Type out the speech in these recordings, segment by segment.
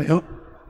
Mayong,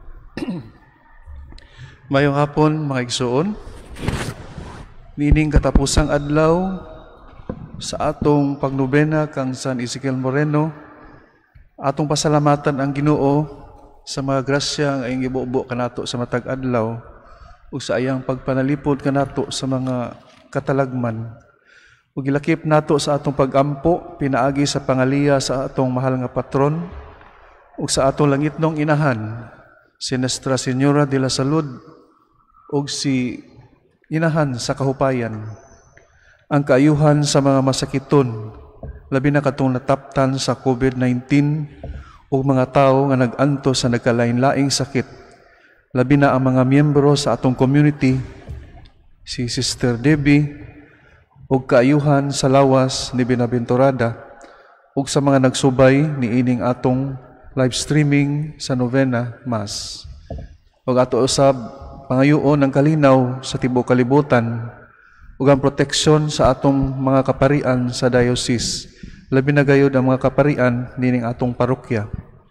mayong hapon mga igsoon, nining katapusang adlaw sa atong pagnobena kang San Ezekiel Moreno, atong pasalamatan ang Ginoo sa mga grasya nga iyang gibubo kanato sa matag adlaw ug sa iyang pagpanalipod kanato sa mga katalagman. Ug gilakip nato sa atong pagampo pinaagi sa pangaliya sa atong mahal nga patron ug sa atong langitnong inahan, si Nuestra Señora de la Salud ug si inahan sa kahupayan. Ang kaayuhan sa mga masakiton, labi na katong nataptan sa COVID-19 ug mga tao nga nag-anto sa nagkalain-laing sakit, labi na ang mga miyembro sa atong community, si Sister Debbie, ug kaayuhan sa lawas ni Binaventurada, ug sa mga nagsubay ni ining atong live streaming sa novena Mass. Ug ato usab pangayoon ang kalinaw sa tibuok kalibutan ug ang proteksyon sa atong mga kaparian sa diocese, labi na gayud ang mga kaparian nining atong parokya.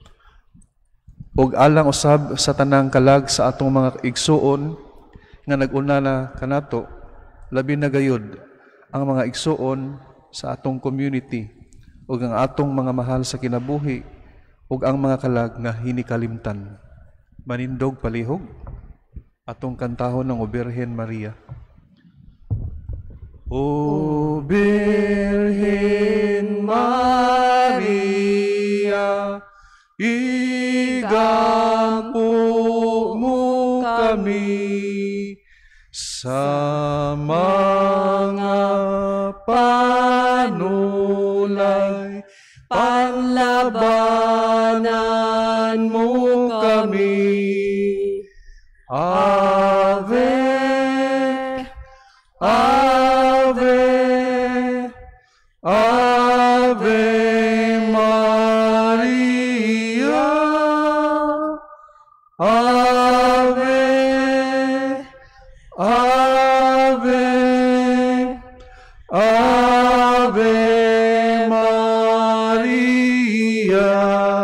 Ug alang usab sa tanang kalag sa atong mga igsuon nga nag-una na kanato, labi na gayud ang mga igsuon sa atong community ug ang atong mga mahal sa kinabuhi ug ang mga kalag nga hinikalimtan. Manindog palihog atong kantahon ng O Birhen Maria. O Birhen Maria, igampo mo kami sa mga panulay, panlabanan mo kami. Ave, Ave, Ave Maria, Ave, Ave, Ave Maria.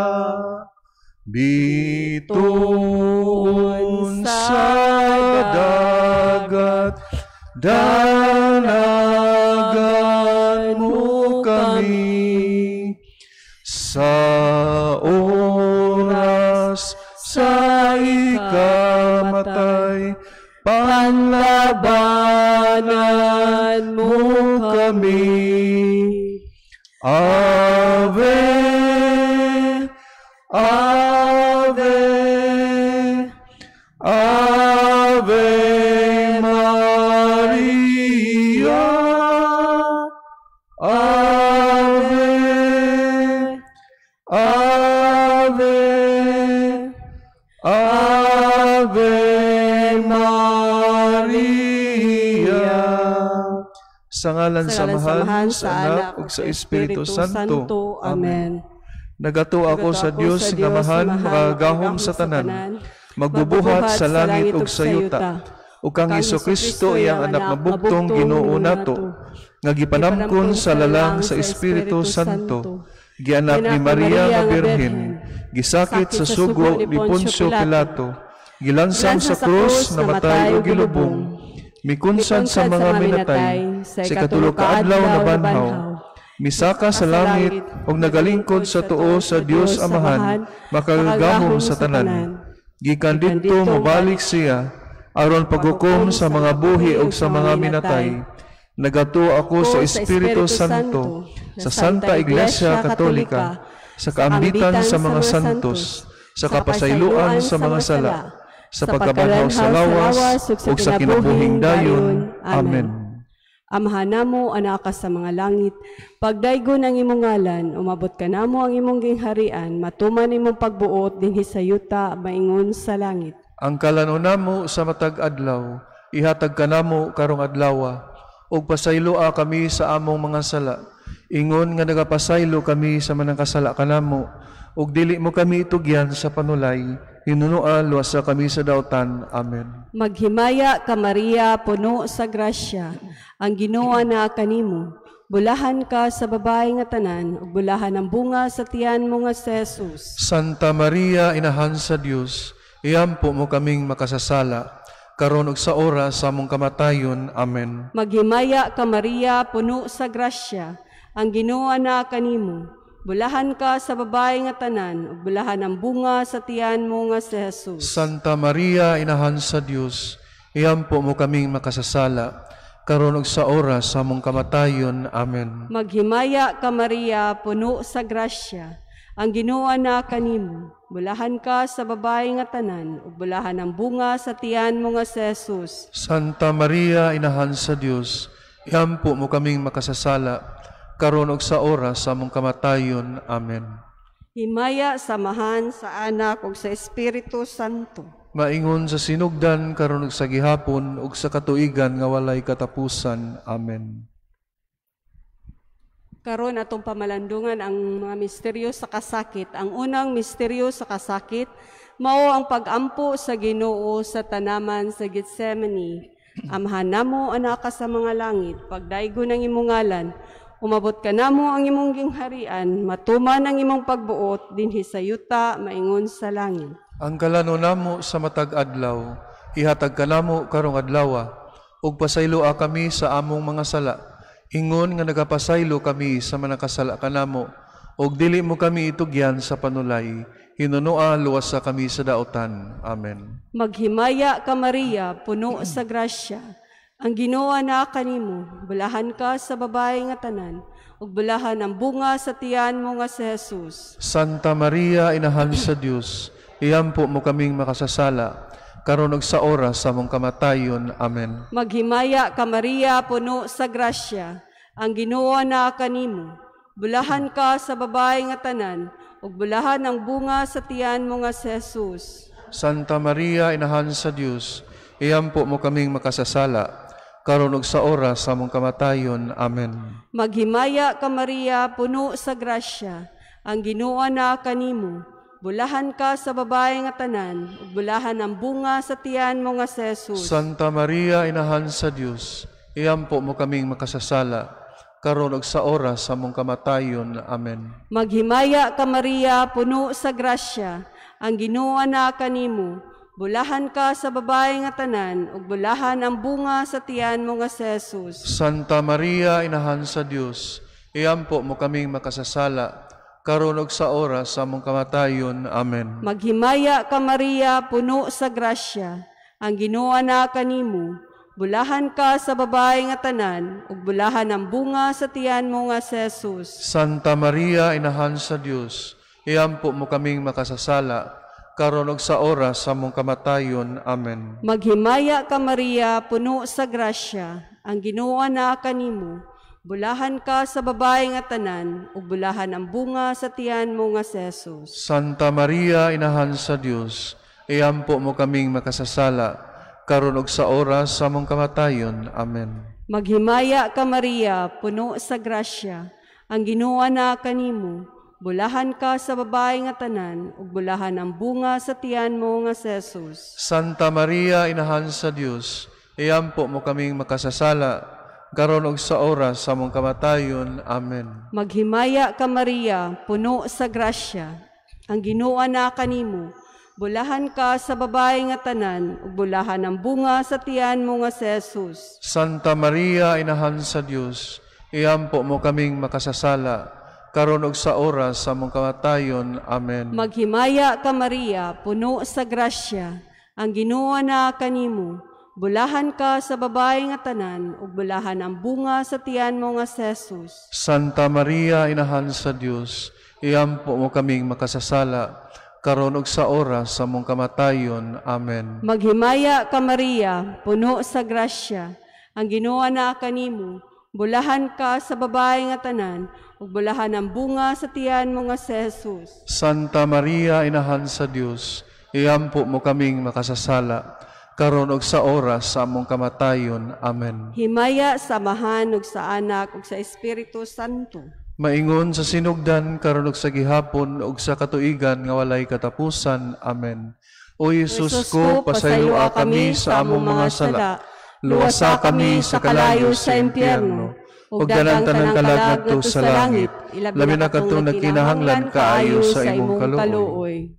Bituon sa dagat, danagan mo kami. Sa oras sa ikamatay, panlabanan mo kami. Ave, Ave, Ave Maria, Ave, Ave, Ave Maria. Sa ngalan sa Mahal, sa Anak, ug sa Espiritu Santo. Amen. Nagato ako sa Dios nga mahal, makagahom sa tanan, magbubuhat sa langit ug sa yuta, ug kang Hesukristo iyang anak nga bugtong Ginoo nato, nga gipanamkon sa lalang sa Espiritu Santo, gianak ni Maria nga Birhen, gisakit sa sugo ni Poncio Pilato, gilansang sa krus, namatay ug gilubong, mikunsan sa mga minatay, sa ikatulo ka adlaw na banhaw, misaka sa langit ug nagalingkod sa tuo sa Dios Amahan, makagahom sa tanan. Gikan didto mobalik siya aron paghukom sa mga buhi ug sa mga minatay. Nagato ako sa Espiritu Santo, sa Santa Iglesia Katolika, sa kaambitan sa mga santos, sa kapasayloan sa mga sala, sa pagkabanhaw sa lawas ug sa kinabuhing dayon. Amen. Amahan namo anaka sa mga langit, pagdaygon ang imong ngalan, umabot ka namo ang imong gingharian, matuman imong pagbuot dinhi sa yuta, maingon sa langit. Ang kalanon namo sa matag adlaw, ihatag ka namo karong adlaw, ug pasayloa kami sa among mga sala, ingon nga nagapasaylo kami sa manang kasala kanamo, ug dili mo kami itugyan sa panulay, hinunoa luwasa kami sa dautan. Amen. Maghimaya ka Maria, puno sa grasya, ang Ginoo na kanimo, Bulahan ka sa babae nga tanan, ug bulahan ang bunga sa tiyan mo nga si Jesus. Santa Maria, Inahan sa Dios, iampo mo kaming makasasala, karon ug sa oras sa among kamatayon. Amen. Maghimaya ka Maria, puno sa grasya, ang Ginoo na kanimo. Bulahan ka sa babae nga tanan, ug bulahan ang bunga sa tiyan mo nga si Jesus. Santa Maria, Inahan sa Dios, iampo mo kaming makasasala, karon ug sa oras sa among kamatayon. Amen. Maghimaya ka Maria, puno sa grasya, ang Ginoo na kanimo. Bulahan ka sa babae nga tanan, ug bulahan ang bunga sa tiyan mo nga si Jesus. Santa Maria, Inahan sa Dios, iampo mo kaming makasasala, karon ug sa oras sa among kamatayon. Amen. Himaya samahan sa Anak ug sa Espiritu Santo. Maingon sa sinugdan, karon ug sa gihapon, ug sa katuigan nga walay katapusan. Amen. Karon atong pamalandungan ang mga misteryo sa kasakit. Ang unang misteryo sa kasakit, mao ang pag-ampo sa Ginoo sa tanaman sa Getsemani. Amahan namo anak ka sa mga langit, pagdaygo ng imong ngalan, umabot ka namo ang imong gingharian, matuman ang imong pagbuot, dinhi sa yuta, maingon sa langit. Ang kalano namo sa matag adlaw, ihatag ka namo karong adlaw, ug pasayloa kami sa among mga sala. Ingon nga nagapasaylo kami sa manakasala kanamo, ug dili mo kami itugyan sa panulay. Hinunoa luwas sa kami sa daotan. Amen. Maghimaya ka Maria, puno sa grasya, ang Ginoo na kanimo. Bulahan ka sa babae nga tanan, ug bulahan ang bunga sa tiyan mo nga si Jesus. Santa Maria, Inahan sa Dios, iampo mo kaming makasasala, karon ug sa oras sa among kamatayon. Amen. Maghimaya ka Maria, puno sa grasya, ang Ginoo na kanimo. Bulahan ka sa babae nga tanan, ug bulahan ang bunga sa tiyan mo nga si Jesus. Santa Maria, Inahan sa Dios, iampo mo kaming makasasala, karon ug sa oras sa among kamatayon. Amen. Maghimaya ka Maria, puno sa grasya, ang Ginoo na kanimo. Bulahan ka sa babae nga tanan, ug bulahan ang bunga sa tiyan mo nga si Jesus. Santa Maria, Inahan sa Dios, iampo mo kaming makasasala, karon ug sa oras sa among kamatayon. Amen. Maghimaya ka Maria, puno sa grasya, ang Ginoo na kanimo. Bulahan ka sa babae nga tanan, ug bulahan ang bunga sa tiyan mo nga si Jesus. Santa Maria, Inahan sa Dios, iampo mo kaming makasasala, karon ug sa oras sa among kamatayon. Amen. Maghimaya ka Maria, puno sa grasya, ang Ginoo na kanimo. Bulahan ka sa babae nga tanan, ug bulahan ang bunga sa tiyan mo nga si Jesus. Santa Maria, Inahan sa Dios, iampo mo kaming makasasala, karon ug sa oras sa among kamatayon. Amen. Maghimaya ka Maria, puno sa grasya, ang Ginoo na kanimo. Bulahan ka sa babae nga tanan, ug bulahan ang bunga sa tiyan mo nga si Jesus. Santa Maria, Inahan sa Dios, iampo mo kaming makasasala, karon ug sa oras sa among kamatayon. Amen. Maghimaya ka Maria, puno sa grasya, ang Ginoo na kanimo. Bulahan ka sa babae nga tanan, ug bulahan ang bunga sa tiyan mo nga si Jesus. Santa Maria, Inahan sa Dios, iampo mo kaming makasasala, karon ug sa oras sa among kamatayon. Amen. Maghimaya ka Maria, puno sa grasya, ang Ginoo na kanimo. Bulahan ka sa babae nga tanan, ug bulahan ang bunga sa tiyan mo nga si Jesus. Santa Maria, Inahan sa Dios, iampo mo kaming makasasala, karon ug sa oras sa among kamatayon. Amen. Maghimaya ka Maria, puno sa grasya, ang Ginoo na kanimo. Bulahan ka sa babae nga tanan, ug bulahan ang bunga sa tiyan mo nga si Jesus. Santa Maria, Inahan sa Dios, iampo mo kaming makasasala, karon ug sa oras sa among kamatayon. Amen. Maghimaya ka Maria, puno sa grasya, ang Ginoo na kanimo. Bulahan ka sa babae nga tanan, ug bulahan ang bunga sa tiyan mo nga si Jesus. Santa Maria, Inahan sa Dios, iampo mo kaming makasasala, karon ug sa oras sa among kamatayon. Amen. Himaya samahan ug sa Anak ug sa Espiritu Santo. Maingon sa sinugdan, karon ug sa gihapon, ug sa katuigan nga walay katapusan. Amen. O Jesus ko, pasayloa kami sa among mga sala. Luwasa kami sa kalayo sa impyerno. ug daghang kalag ngadto sa langit, labi na kadtong nagkinahanglan kaayo sa imong kaluoy.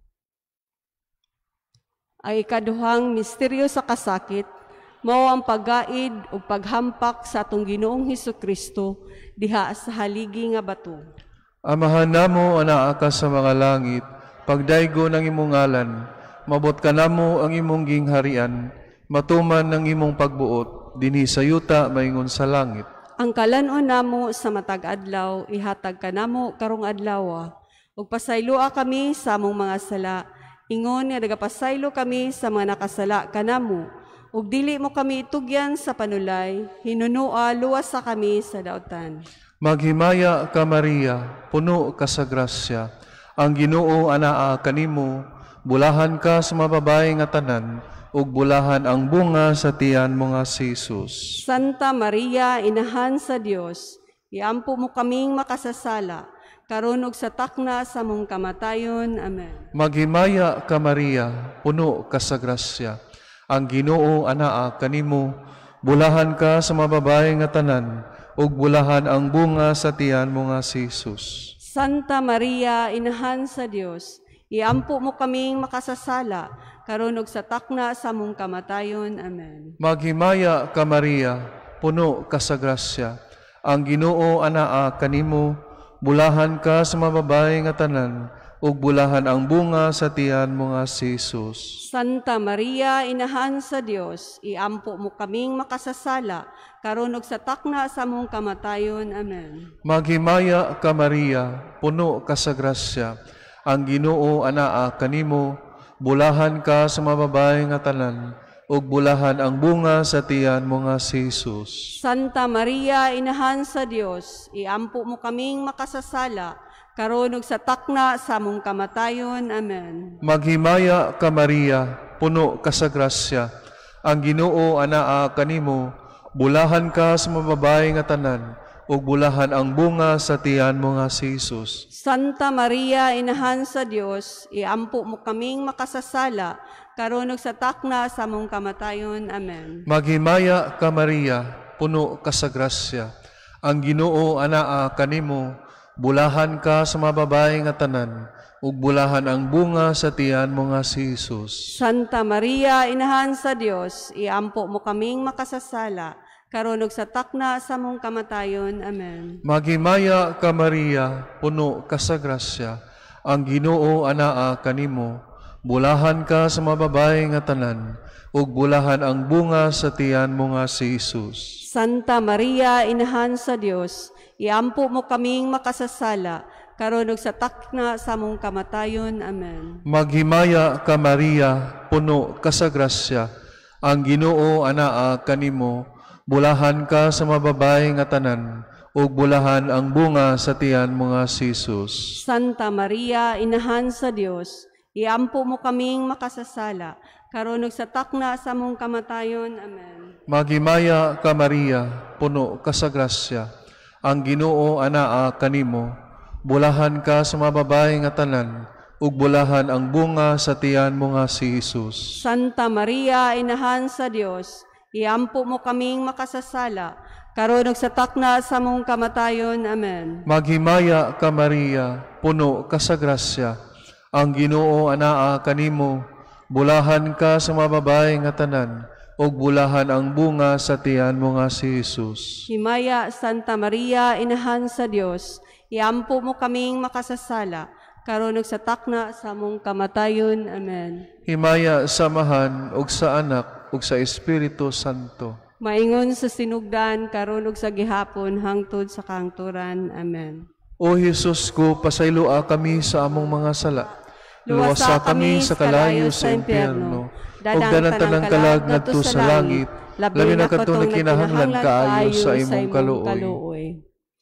Ang ikaduhang misteryo sa kasakit, mao ang paggaid ug paghampak sa atong Ginoong Hesukristo diha sa haligi nga bato. Amahan namo anaa ka sa mga langit, pagdaygo ng imong ngalan, mabot ka namo ang imong gingharian, matuman ng imong pagbuot, dinhi sa yuta maingon sa langit. Ang kalanon namo sa matag adlaw, ihatag ka namo karong adlaw, ug pasayloa kami sa among mga sala, ingon nga nagapasaylo kami sa mga nakasala kanamo, ug dili mo kami itugyan sa panulay, hinunua luwas sa kami sa daotan. Maghimaya ka Maria, puno ka sa grasya, ang Ginoo anaa kanimo, bulahan ka sa mababae nga tanan, ug bulahan ang bunga sa tiyan mo nga si Jesus. Santa Maria, inahan sa Dios, iampo mo kaming makasasala, karon ug sa takna sa mong kamatayon. Amen. Maghimaya ka Maria, puno ka sa grasya, ang Ginoo anaa kanimo, bulahan ka sa mababae nga tanan, ug bulahan ang bunga sa tiyan mo nga si Jesus. Santa Maria, inahan sa Dios, iampo mo kaming makasasala, karon ug sa takna sa mong kamatayon. Amen. Maghimaya ka Maria, puno ka sa grasya, ang Ginoo anaa kanimo, bulahan ka sa mababae nga tanan, ug bulahan ang bunga sa tiyan mo nga si Jesus. Santa Maria, inahan sa Dios, iampo mo kaming makasasala, karon ug sa takna sa mong kamatayon. Amen. Maghimaya ka Maria, puno ka sa grasya, ang Ginoo anaa kanimo, bulahan ka sa mababae nga tanan, ug bulahan ang bunga sa tiyan mo nga si Jesus. Santa Maria, inahan sa Dios, iampo mo kaming makasasala, karon ug sa takna sa mong kamatayon. Amen. Maghimaya ka Maria, puno ka sa grasya, ang Ginoo anaa kanimo, bulahan ka sa mababae nga tanan, ug bulahan ang bunga sa tiyan mo nga si Jesus. Santa Maria, inahan sa Dios, iampo mo kaming makasasala, karon ug sa takna sa mong kamatayon. Amen. Maghimaya ka Maria, puno ka sa grasya, ang Ginoo anaa kanimo, bulahan ka sa mababae nga tanan, ug bulahan ang bunga sa tiyan mo nga si Jesus. Santa Maria, inahan sa Dios, iampo mo kaming makasasala, karon ug sa takna sa mong kamatayon. Amen. Maghimaya ka Maria, puno ka sa grasya, ang Ginoo anaa kanimo, bulahan ka sa mababae nga tanan, ug bulahan ang bunga sa tiyan mo nga si Jesus. Santa Maria, inahan sa Dios, iampo mo kaming makasasala, karon ug sa takna sa mong kamatayon. Amen. Maghimaya ka Maria, puno ka sa grasya, ang Ginoo anaa kanimo, bulahan ka sa mababae nga tanan, ug bulahan ang bunga sa tiyan mo nga si Jesus. Santa Maria, inahan sa Dios, iampo mo kaming makasasala, karon ug sa takna sa mong kamatayon. Amen. Maghimaya ka Maria, puno ka sa grasya, ang Ginoo anaa kanimo, bulahan ka sa mababae nga tanan, ug bulahan ang bunga sa tiyan mo nga si Jesus. Santa Maria, inahan sa Dios, iampo mo kaming makasasala, karon ug sa takna sa mong kamatayon. Amen. Maghimaya ka Maria, puno ka sa grasya, ang Ginoo anaa kanimo, bulahan ka sa mababae nga tanan, ug bulahan ang bunga sa tiyan mo nga si Jesus. Himaya, Santa Maria, inahan sa Dios, iampo mo kaming makasasala, karon ug sa takna sa mong kamatayon. Amen. Himaya sa Amahan ug sa Anak ug sa Espiritu Santo. Maingon sa sinugdan, karon ug sa gihapon, hangtod sa kahangturan. Amen. O Jesus ko, pasayloa kami sa among mga sala. Luwasa kami sa kalayo sa impyerno. Ug danang kalag ngadto sa langit. Labi na kadtong kinahanglan kaayo sa imong kaluoy.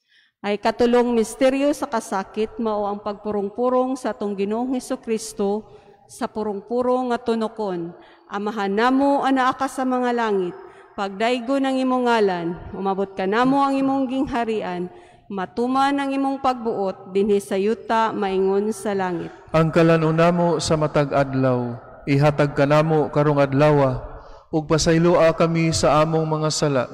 Ay katulong misteryo sa kasakit, mao ang pagpurong-purong sa atong Ginoong Hesukristo sa purong-purong nga tunokon. Amahan namo anaa ka sa mga langit, pagdaygo ng imong ngalan, umabot ka namo ang imong gingharian, matuman ang imong pagbuot, dinhi sa yuta maingon sa langit. Ang kalanon namo sa matag adlaw, ihatag ka namo karong adlaw, ug pasayloa kami sa among mga sala,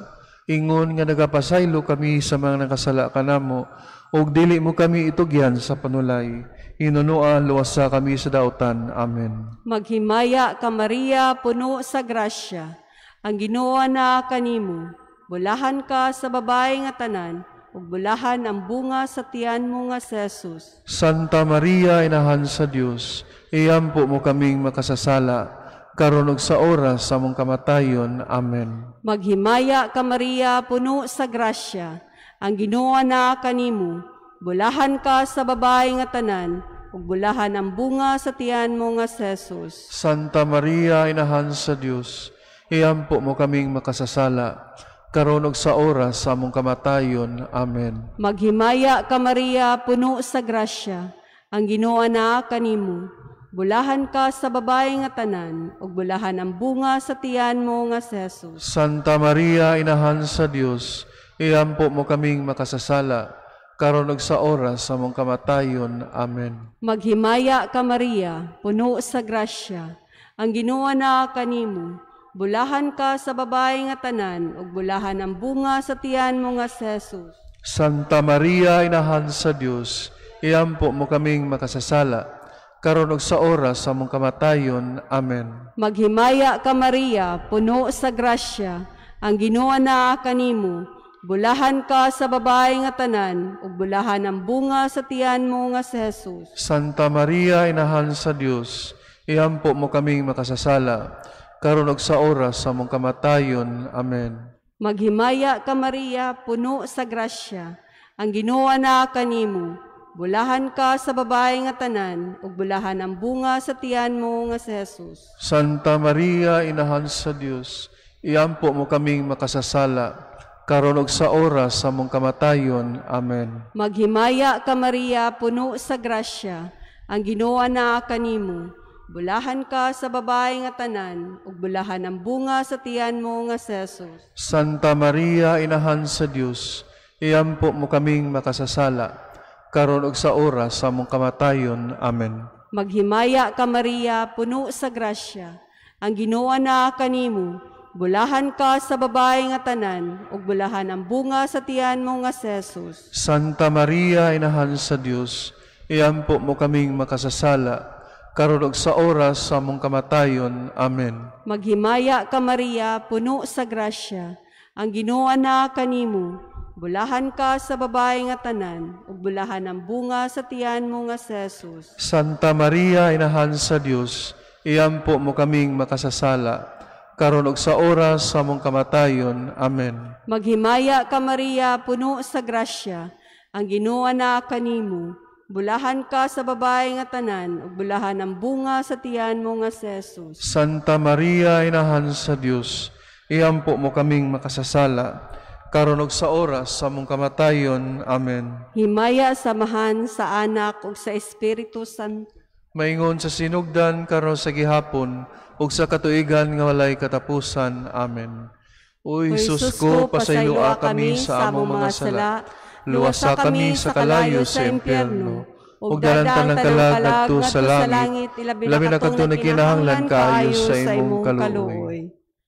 Ingon nga nagapasaylo kami sa mga nakasala kanamo, ug dili mo kami itugyan sa panulay. Hinunua luwasa kami sa dautan. Amen. Maghimaya ka Maria, puno sa grasya. Ang Ginoo na kanimo. Bulahan ka sa babae nga tanan, ug bulahan ang bunga sa tiyan mo nga si Jesus. Santa Maria, Inahan sa Dios, iyampo mo kaming makasasala, karon ug sa oras sa among kamatayon. Amen. Maghimaya ka Maria, puno sa grasya. Ang Ginoo na kanimo. Bulahan ka sa babae nga tanan, ug bulahan ang bunga sa tiyan mo nga si Jesus. Santa Maria, Inahan sa Dios, iyampo mo kaming makasasala, karon ug sa oras sa among kamatayon. Amen. Maghimaya ka Maria, puno sa grasya. Ang Ginoo na kanimo. Bulahan ka sa babae nga tanan, ug bulahan ang bunga sa tiyan mo nga si Jesus. Santa Maria, Inahan sa Dios, iyampo mo kaming makasasala, karon ug sa oras sa among kamatayon. Amen. Maghimaya ka Maria, puno sa grasya. Ang Ginoo na kanimo. Bulahan ka sa babae nga tanan, ug bulahan ang bunga sa tiyan mo nga si Jesus. Santa Maria, Inahan sa Dios, iyampo mo kaming makasasala, karon ug sa oras sa among kamatayon. Amen. Maghimaya ka Maria, puno sa grasya. Ang Ginoo na kanimo. Bulahan ka sa babae nga tanan, ug bulahan ang bunga sa tiyan mo nga si Jesus. Santa Maria, Inahan sa Dios, iyampo mo kaming makasasala, karon ug sa oras sa among kamatayon. Amen. Maghimaya ka Maria, puno sa grasya. Ang Ginoo na kanimo. Bulahan ka sa babae nga tanan, ug bulahan ang bunga sa tiyan mo nga si Jesus. Santa Maria, Inahan sa Dios, iyampo mo kaming makasasala, karon ug sa oras sa among kamatayon. Amen. Maghimaya ka Maria, puno sa grasya. Ang Ginoo na kanimo. Bulahan ka sa babae nga tanan, ug bulahan ang bunga sa tiyan mo nga si Jesus. Santa Maria, Inahan sa Dios, iyampo mo kaming makasasala, karon ug sa oras sa among kamatayon. Amen. Maghimaya ka Maria, puno sa grasya. Ang Ginoo na kanimo. Bulahan ka sa babae nga tanan, ug bulahan ang bunga sa tiyan mo nga si Jesus. Santa Maria, Inahan sa Dios, iyampo mo kaming makasasala, karon ug sa oras sa among kamatayon. Amen. Maghimaya ka Maria, puno sa grasya. Ang Ginoo na kanimo. Bulahan ka sa babae nga tanan, ug bulahan ang bunga sa tiyan mo nga si Jesus. Santa Maria, Inahan sa Dios, iyampo mo kaming makasasala, karon ug sa oras sa among kamatayon. Amen. Maghimaya ka Maria, puno sa grasya. Ang Ginoo na kanimo. Bulahan ka sa babae nga tanan, ug bulahan ang bunga sa tiyan mo nga si Jesus. Santa Maria, Inahan sa Dios, iyampo mo kaming makasasala, karon ug sa oras sa among kamatayon. Amen. Himaya samahan sa Anak ug sa Espiritu Santo. Maingon sa sinugdan karon sa gihapon, ug sa katuigan nga walay katapusan. Amen. O Jesus ko, pasayloa kami sa among mga sala, luwasa kami sa kalayo sa impyerno, ug dalantan ng kalag ngadto sa langit, labi na kadto kinahanglan kaayo sa imong kaluoy.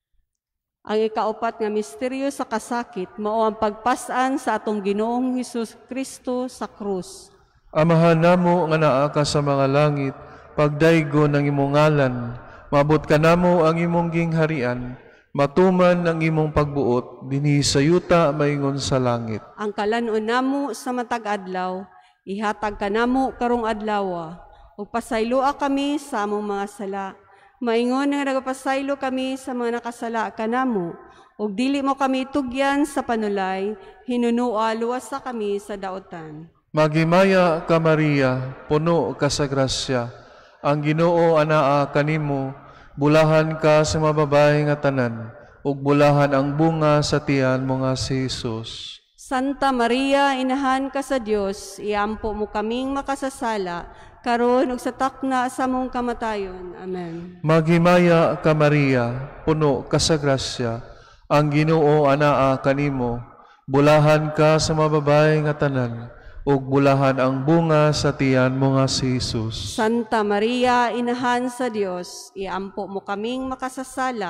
Ang ikaapat nga misteryo sa kasakit mao ang pagpas-an sa atong Ginoong Hesus Kristo sa krus. Amahan namo nga naa ka sa mga langit, pagdaygo ng imong ngalan, mabot ka namo ang imong gingharian, matuman ang imong pagbuot, dinhi sa yuta maingon sa langit. Ang kalanon namo sa matag adlaw, ihatag ka namo karong adlaw, ug pasayloa kami sa among mga sala. Maingon nga nagapasaylo kami sa mga nakasala kanamo, ug dili mo kami tugyan sa panulay, hinunua luwasa kami sa daotan. Maghimaya ka Maria, puno ka sa grasya, ang Ginoo anaa kanimo, bulahan ka sa mga babae nga tanan, ug bulahan ang bunga sa tiyan mo nga si Jesus. Santa Maria, Inahan ka sa Dios, iampo mo kaming makasasala, karon ug sa takna sa mong kamatayon. Amen. Maghimaya ka Maria, puno ka sa grasya, ang Ginoo anaa kanimo, bulahan ka sa mga babae nga tanan, ug bulahan ang bunga sa tiyan mo nga si Jesus. Santa Maria, Inahan sa Dios, iampo mo kaming makasasala,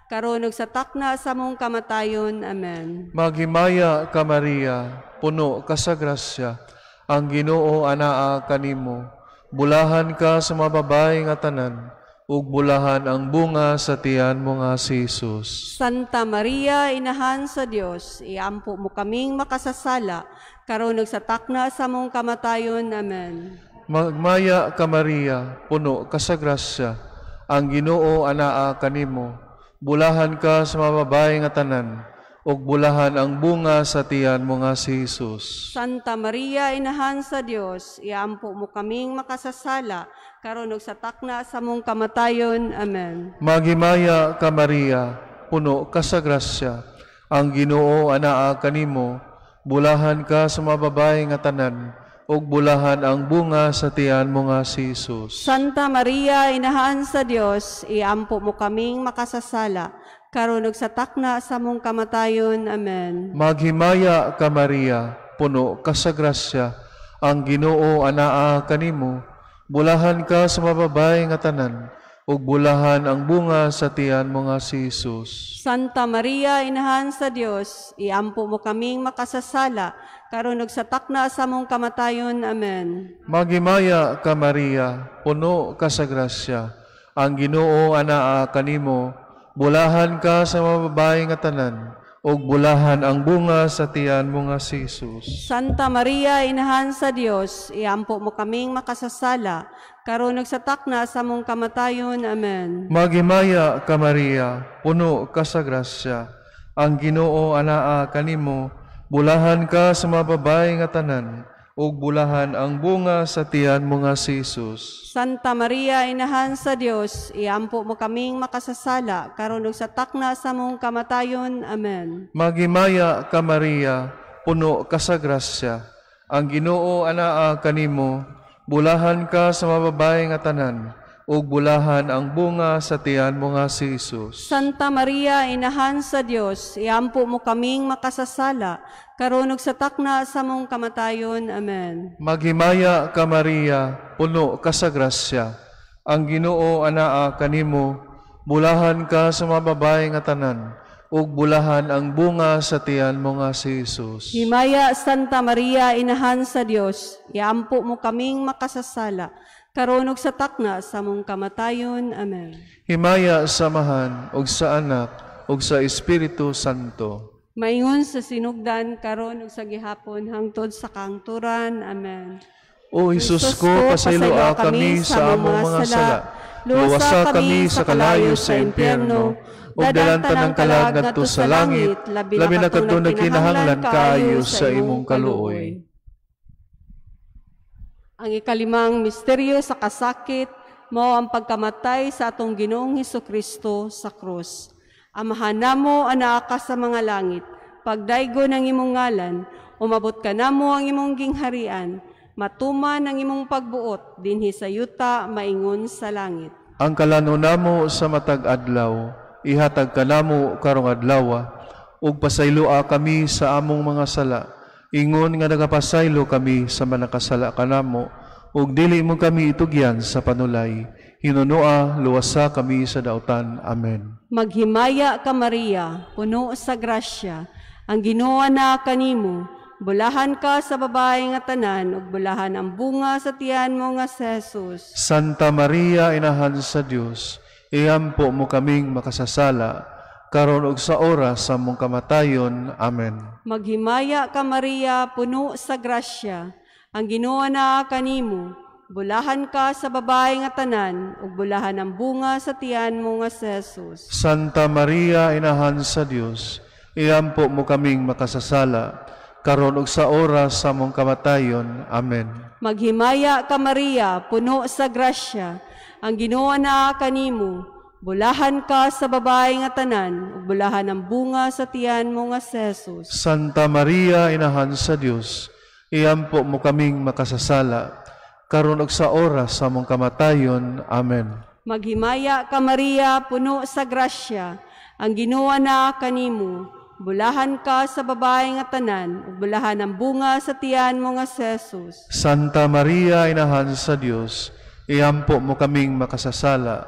karon ug sa takna sa among kamatayon. Amen. Maghimaya ka Maria, puno ka sa grasya, ang Ginoo anaa kanimo. Bulahan ka sa mga babae nga tanan, ug bulahan ang bunga sa tiyan mo nga si Jesus. Santa Maria, Inahan sa Dios, iampo mo kaming makasasala, karon ug sa takna sa among kamatayon. Amen. Magmaya ka Maria, puno ka sa grasya, ang Ginoo anaa kanimo. Bulahan ka sa mga babae nga tanan, ug bulahan ang bunga sa tiyan mo nga si Jesus. Santa Maria, Inahan sa Dios, iampo mo kaming makasasala, karon ug sa takna sa among kamatayon. Amen. Maghimaya ka Maria, puno ka sa grasya, ang Ginoo anaa kanimo. Bulahan ka sa mga babae nga tanan, ug bulahan ang bunga sa tiyan mo nga si Jesus. Santa Maria, Inahan sa Dios, iampo mo kaming makasasala, karon ug sa takna sa among kamatayon. Amen. Maghimaya ka Maria, puno ka sa grasya, ang Ginoo anaa kanimo. Bulahan ka sa mga babae nga tanan, ug bulahan ang bunga sa tiyan mo nga si Jesus. Santa Maria, Inahan sa Dios, iampo mo kaming makasasala, karon ug sa takna sa among kamatayon. Amen. Maghimaya ka Maria, puno ka sa grasya, ang Ginoo anaa kanimo. Bulahan ka sa mga babae nga tanan, ug bulahan ang bunga sa tiyan mo nga si Jesus. Santa Maria, Inahan sa Dios, iampo mo kaming makasasala, karon ug sa takna sa among kamatayon. Amen. Maghimaya ka Maria, puno ka sa grasya, ang Ginoo anaa kanimo. Bulahan ka sa mga babae nga tanan, ug bulahan ang bunga sa tiyan mo nga si Jesus. Santa Maria, Inahan sa Dios, iampo mo kaming makasasala, karon ug sa takna sa among kamatayon. Amen. Maghimaya ka Maria, puno ka sa grasya, ang Ginoo anaa kanimo. Bulahan ka sa mga babae nga tanan, ug bulahan ang bunga sa tiyan mo nga si Jesus. Santa Maria, Inahan sa Dios, iampo mo kaming makasasala, karon ug sa takna sa among kamatayon. Amen. Maghimaya ka Maria, puno ka sa grasya, ang Ginoo anaa kanimo. Bulahan ka sa mga babae nga tanan, ug bulahan ang bunga sa tiyan mo nga si Jesus. Himaya Santa Maria, Inahan sa Dios, iampo mo kaming makasasala, karon ug sa takna sa among kamatayon. Amen. Himaya samahan og sa Anak ug sa Espiritu Santo. Maingon sa sinugdan karon ug sa gihapon hangtod sa kangturan. Amen. O Jesus ko, pasayloa kami sa among mga sala. Luwasa kami sa kalayo sa impyerno. O dalanta ng kalag ngadto sa langit, labi na kadto nagkinahanglan kaayo sa imong kaluoy. Ang ikalimang misteryo sa kasakit mao ang pagkamatay sa atong Ginoong Hesukristo sa krus. Amahan namo anaa ka sa mga langit, pagdaygo ng imong ngalan, umabot ka namo ang imong gingharian, matuman ang imong pagbuot dinhi sa yuta maingon sa langit. Ang kalano namo sa matag adlaw, ihatag ka namo karong adlaw, ug pasayloa kami sa among mga sala. Ingon nga nagapasaylo kami sa manakasala kanamo, ug dili mo kami itugyan sa panulay. Hinunoa, luwasa kami sa dautan. Amen. Maghimaya ka Maria, puno sa grasya, ang Ginoo na kanimo. Bulahan ka sa babae nga tanan, ug bulahan ang bunga sa tiyan mo nga si Jesus. Santa Maria, Inahan sa Dios, iampo mo kaming makasasala, karon ug sa oras sa mong kamatayon. Amen. Maghimaya ka Maria, puno sa grasya, ang Ginoo na kanimo. Bulahan ka sa babae nga tanan, ug bulahan ang bunga sa tiyan mo nga si Jesus. Santa Maria, Inahan sa Dios, iampo mo kaming makasasala, karon ug sa oras sa mong kamatayon. Amen. Maghimaya ka Maria, puno sa grasya, ang Ginoo na kanimo. Bulahan ka sa babae nga tanan, ug bulahan ang bunga sa tiyan mo nga si Jesus. Santa Maria, Inahan sa Dios, iampo mo kaming makasasala, karon ug sa oras sa mong kamatayon. Amen. Maghimaya ka Maria, puno sa grasya, ang Ginoo na kanimo. Bulahan ka sa babae nga tanan, ug bulahan ang bunga sa tiyan mo nga si Jesus. Santa Maria, Inahan sa Dios, iampo mo kaming makasasala,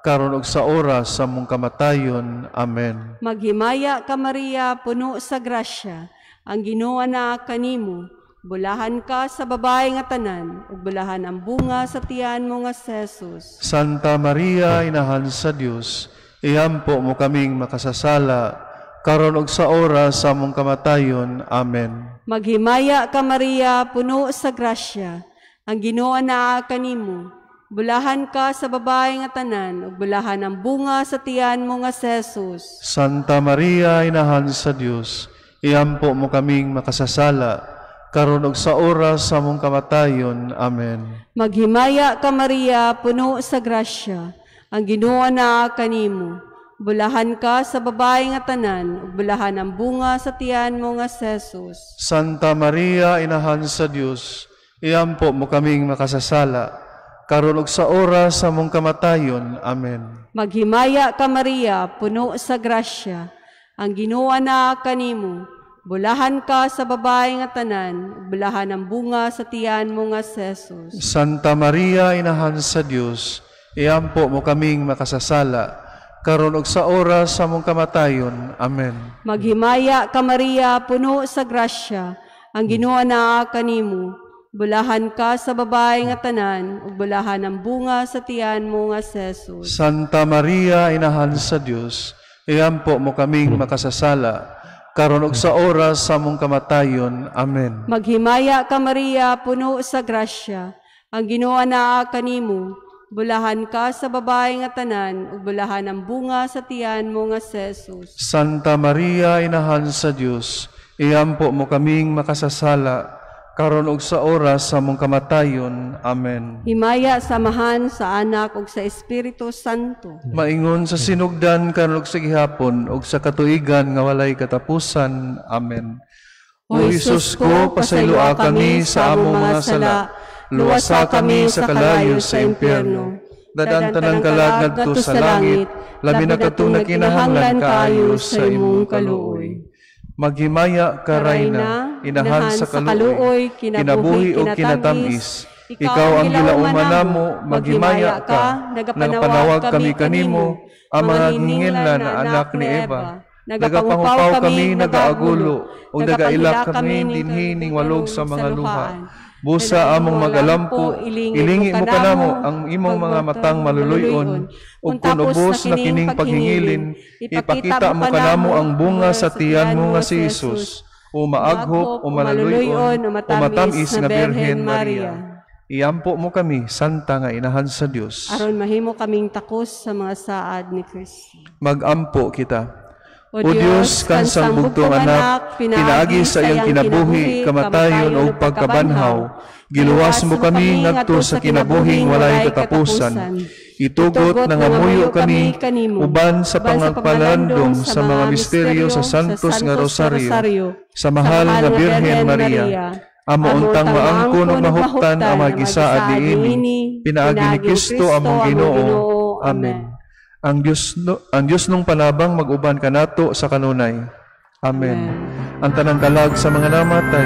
karon ug sa oras sa among kamatayon. Amen. Maghimaya ka Maria, puno sa grasya, ang Ginoo na kanimo. Bulahan ka sa babae nga tanan, ug bulahan ang bunga sa tiyan mo nga Jesus. Santa Maria, Inahan sa Dios, iampo mo kaming makasasala, karon ug sa oras sa among kamatayon. Amen. Maghimaya ka Maria, puno sa grasya, ang Ginoo na kanimo. Bulahan ka sa babae nga tanan, ug bulahan ang bunga sa tiyan mo nga Jesus. Santa Maria, Inahan sa Dios, iampo mo kaming makasasala, karon ug sa oras sa among kamatayon. Amen. Maghimaya ka Maria, puno sa grasya, ang Ginoo na kanimo. Bulahan ka sa babae nga tanan, ug bulahan ang bunga sa tiyan mo nga Jesus. Santa Maria, Inahan sa Dios, iampo mo kaming makasasala, karon ug sa oras sa among kamatayon. Amen. Maghimaya ka Maria, puno sa grasya, ang Ginoo na kanimo. Bulahan ka sa babae nga tanan, ug bulahan ang bunga sa tiyan mo nga Jesus. Santa Maria, Inahan sa Dios, iampo mo kaming makasasala, karon ug sa oras sa among kamatayon. Amen. Maghimaya ka Maria, puno sa grasya, ang Ginoo na kanimo. Bulahan ka sa babae nga tanan, ug bulahan ang bunga sa tiyan mo nga Jesus. Santa Maria, Inahan sa Dios, iampo mo kaming makasasala, karon ug sa oras sa among kamatayon. Amen. Maghimaya ka Maria, puno sa grasya, ang Ginoo na kanimo. Bulahan ka sa babae nga tanan, ug bulahan ang bunga sa tiyan mo nga Jesus. Santa Maria, Inahan sa Dios, iampo mo kaming makasasala, karon ug sa oras sa among kamatayon. Amen. Himaya samahan sa Anak ug sa Espiritu Santo. Maingon sa sinugdan karon ug sa gihapon ug sa katuigan nga walay katapusan. Amen. O Hesus ko, pasayloa kami sa among mga sala, luwasa kami sa kalayo sa impyerno. Dadan tanang kalag ngadto sa langit, labi na kadtong nakinahanglan kaayo sa imong kaluoy. Maghimaya ka Rayna, Inahan sa kaluoy, kinabuhi o kinatamis. Ikaw ang gilauman namo, maghimaya ka, nagapanawag kami kanimo, ang mga nginginlan na anak ni Eva. Nagapangupaw kami, nagaagulo, o nagailak kami dinhi ning walog sa mga luha. Busa among magalampo, ilingi mo kanamo ang imong mga matang maluluyon, ug kun ubos na kining paghingilin, ipakita mo kanamo ang bunga sa tiyan mo nga si Jesus, o maaghop, o malaluyon, o matamis nga Birhen Maria. Iampo mo kami, Santa nga Inahan sa Dios. Aron mahimo kaming takos sa mga saad ni Kristo. Magampo kita. O Diyos, kansang bugtong anak, pinaagi sa iyang kinabuhi, kamatayon o pagkabanhaw. Giluwas mo kami ngadto sa kinabuhing walay katapusan. Itugot na ngamuyo kami, uban sa pangagpalandong sa mga misteryo sa Santos nga Rosaryo, sa mahal nga Birhen Maria. Amo untang maangkon ug mahuptan ang magisaad niini, pinaagi ni Kristo among Ginoo. Amen. Ang Dios nung panabang mag-uban kanato sa kanunay. Amen. Ang tanang kalag sa mga namatay,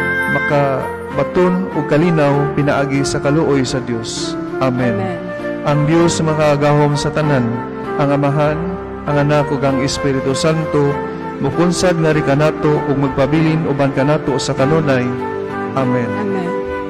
makabaton ug kalinaw pinaagi sa kaluoy sa Dios. Amen. Ang Dios makagahom sa tanan, ang Amahan, ang Anak ug ang Espiritu Santo, mukunsad nga ri kanato ug magpabilin uban kanato sa kanunay. Amen. Amen.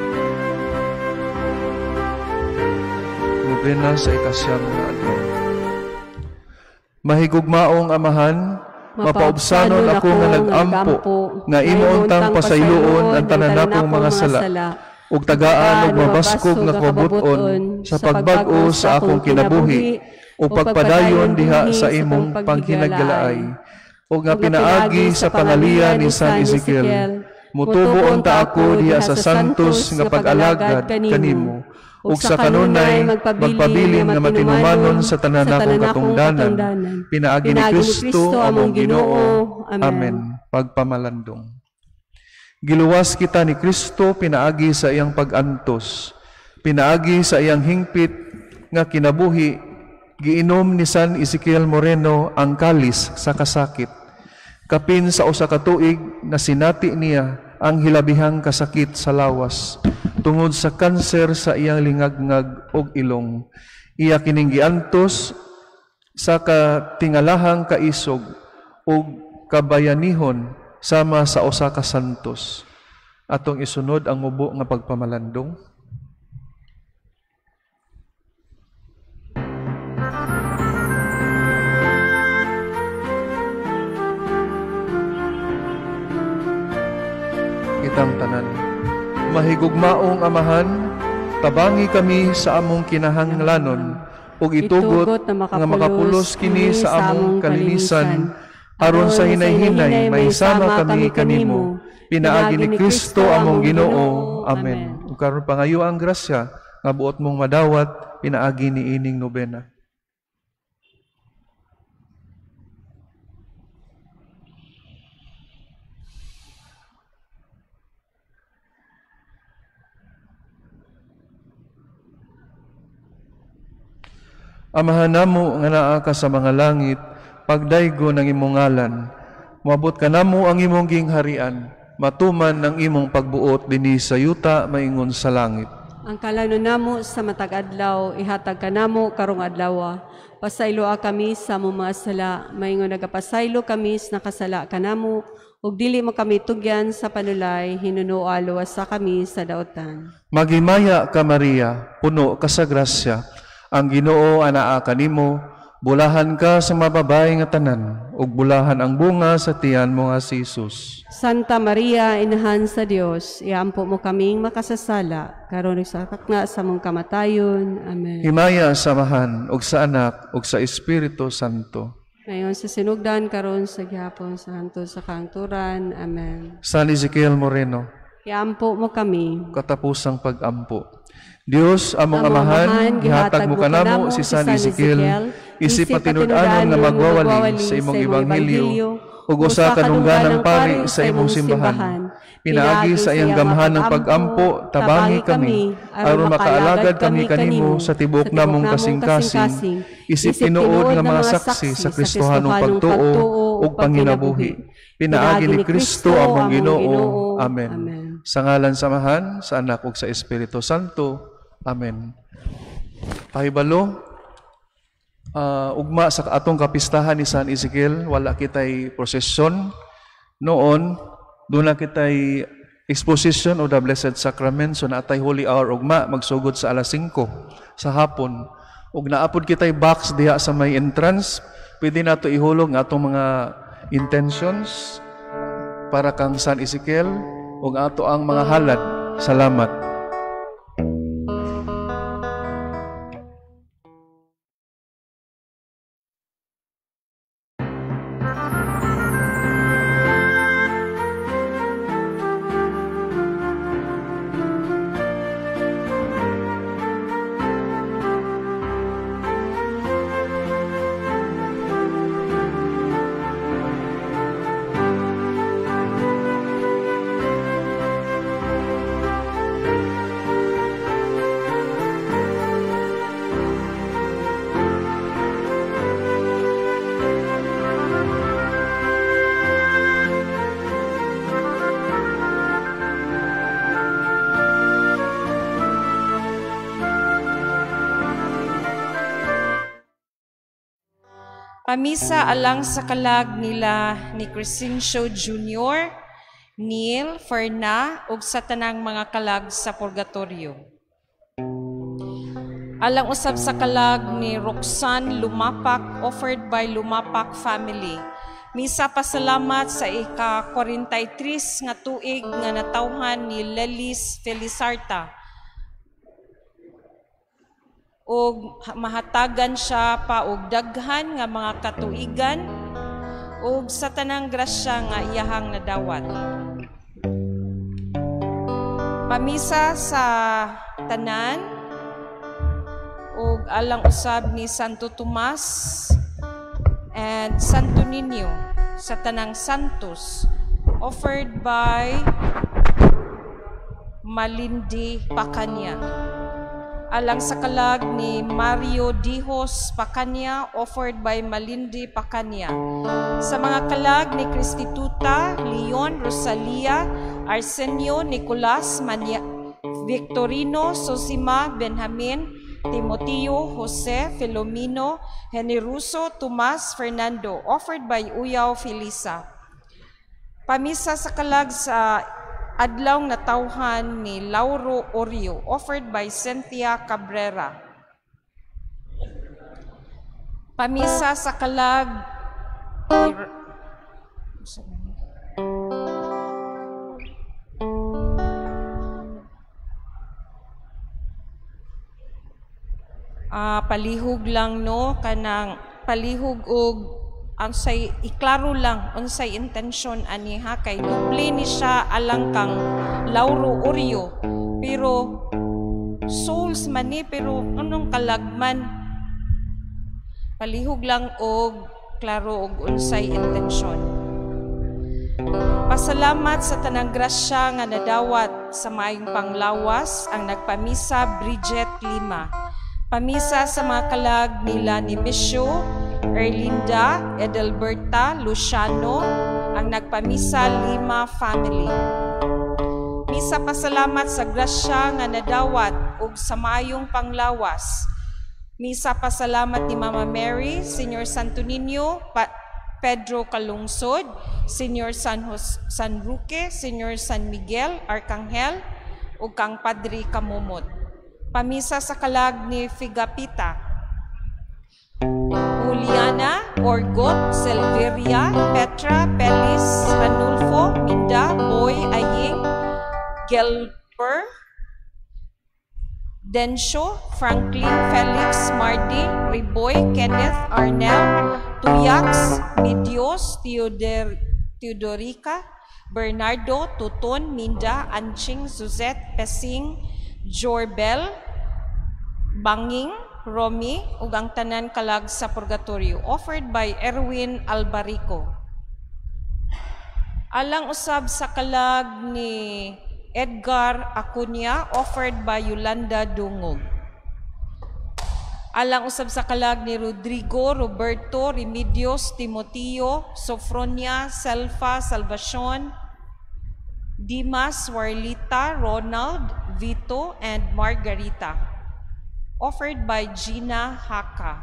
Nobena sa ikasyam na adlaw. Mahigugmaong Amahan, mapaubsanon ako nga nag-ampo, nga imoontang pasayloon ang tanan nakong mga sala, ug tagaan ug mabaskog nga kabuton sa pagbag-o sa akong kinabuhi, ug pagpadayon diha sa imong pangkinagdalaay, ug nga pinaagi sa pangalian ni San Ezekiel. Mutubo unta ako diha sa santos nga pag-alagad kanimo, ug sa kanunay magpabilin nga matinumanon sa tanan akong katungdanan. Pinaagi ni Kristo among Ginoo. Amen. Pagpamalandong. Giluwas kita ni Kristo pinaagi sa iyang pag-antos. Pinaagi sa iyang hingpit nga kinabuhi, giinom ni San Ezekiel Moreno ang kalis sa kasakit. Kapin sa usa ka tuig na sinati niya ang hilabihang kasakit sa lawas tungod sa kanser sa iyang lingagngag og ilong. Iya kining giantos sa katingalahang kaisog ug kabayanihon sama sa usa ka santos. Atong isunod ang mubo nga pagpamalandong. Kitang tanan. Mahigugmaong Amahan, tabangi kami sa among kinahanglanon ug itugot nga makapulos kini sa among kalinisan aron sa hinay-hinay may sama kami kanimo. Pinaagi ni Kristo among Ginoo. Amen. Ug karon pangayo ang grasya nga buot mong madawat pinaagi ni ining nobena. Amahan namo nga naa ka sa mga langit, pagdaygo ng imong ngalan. Moabot ka namo ang imong gingharian, matuman ng imong pagbuot dinhi sa yuta maingon sa langit. Ang kalanon namo sa matag adlaw, ihatag ka namo karong adlaw. Pasayloa kami sa among mga sala, maingon nagapasaylo kami sa nakasala ka namo, ug dili mo kami tugyan sa panulay, hinunoa luwas sa kami sa daotan. Magimaya ka Maria, puno ka sa grasya. Ang Ginoo anaa kanimo, bulahan ka sa mababay nga tanan, ug bulahan ang bunga sa tiyan mo nga si Jesus. Santa Maria, Inahan sa Dios, iampo mo kaming makasasala, karon ug sa kakna sa mong kamatayon. Amen. Himaya sa Amahan, ug sa Anak, ug sa Espiritu Santo. Ngayon sa sinugdan, karon sa gihapon, sa hantod sa kaangturan. Amen. San Ezekiel Moreno, Iampo mo kami. katapusang pag-ampo. Diyos, among Amahan, gihatag mo kanamo si San Ezekiel, isip patinud-anon nga magwawali sa imong ebanghelyo, ug usa ka nungganang pari sa imong simbahan. Pinaagi sa iyang gamhan ng pag-ampo, tabangi kami, aron makaalagad kami kanimo sa tibuok namong kasing-kasing, isip tinuod nga mga saksi sa Kristohanong pagtuo ug panginabuhi. Pinaagi ni Kristo among Ginoo. Amen. Sa ngalan sa Amahan, sa Anak ug sa Espiritu Santo. Amen. Pahibalo, ugma sa atong kapistahan ni San Ezekiel, wala kitay prosesyon. Noon, doon na kitay exposition of the Blessed Sacrament, so naatay Holy Hour ugma, magsugod sa alas 5 sa hapon. Ug naapod kitay box diha sa may entrance, pwede nato ihulog nga atong mga intentions para kang San Ezekiel ug ato ang mga halad. Salamat. Pamisa alang sa kalag nila ni Crescencio Jr., Neil, Ferna, ug sa tanang mga kalag sa purgatorio. Alang usab sa kalag ni Roxanne Lumapak, offered by Lumapak family. Misa pasalamat sa ika-43 nga tuig nga natawhan ni Lelis Felizarta. Og mahatagan siya pa og daghan nga mga katuigan og sa tanang grasya nga iyahang nadawat. Pamisa sa tanan og alang usab ni Santo Tomas and Santo Niño sa tanang santos, offered by Malindi Pacanya. Alang sa kalag ni Mario Dijos Pacanya, offered by Malindi Pacanya. Sa mga kalag ni Cristituta, Leon, Rosalia, Arsenio, Nicolas, Victorino, Sosima, Benjamin, Timoteo, Jose, Filomeno, Generoso, Tomas, Fernando, offered by Uyaw Felisa. Pamisa sa kalag sa adlaw nga tawhan ni Lauro Orio, offered by Cynthia Cabrera. Pamisa sa kalag palihog lang no kanang palihog og unsay iklaro lang unsay intention ani ha kay duple ni siya alang kang Lauro Orio pero souls man ni pero anong kalagman palihog lang og klaro og unsay intention. Pasalamat sa tanang grasya nga nadawat sa maayong panglawas ang nagpamisa Bridget Lima. Pamisa sa mga kalag nila ni Misho, Erlinda, Edelberta, Luciano, ang nagpamisa Lima family. Misa pasalamat sa grasya nga nadawat ug sa maayong panglawas. Misa pasalamat ni Mama Mary, Senior Santo Niño, Pedro Calungsod, Senior San Roque, Senior San Miguel, Arcangel, ug kang Padre Kamumot. Pamisa sa kalag ni Figapita, Juliana, Orgot, Silveria, Petra, Pelis, Ranulfo, Minda, Boy, Aying, Gelber, Densho, Franklin, Felix, Mardi, Riboy, Kenneth, Arnel, Tuyax, Midios, Teodorica, Bernardo, Tuton, Minda, Anching, Suzette, Pesing, Jorbel, Banging, Romy, ug ang tanan kalag sa purgatorio, offered by Erwin Albarico. Alang usab sa kalag ni Edgar Acuña, offered by Yolanda Dungog. Alang usab sa kalag ni Rodrigo, Roberto, Remedios, Timoteo, Sofronia, Selfa, Salvacion, Dimas, Warlita, Ronald, Vito, and Margarita, offered by Gina Haka.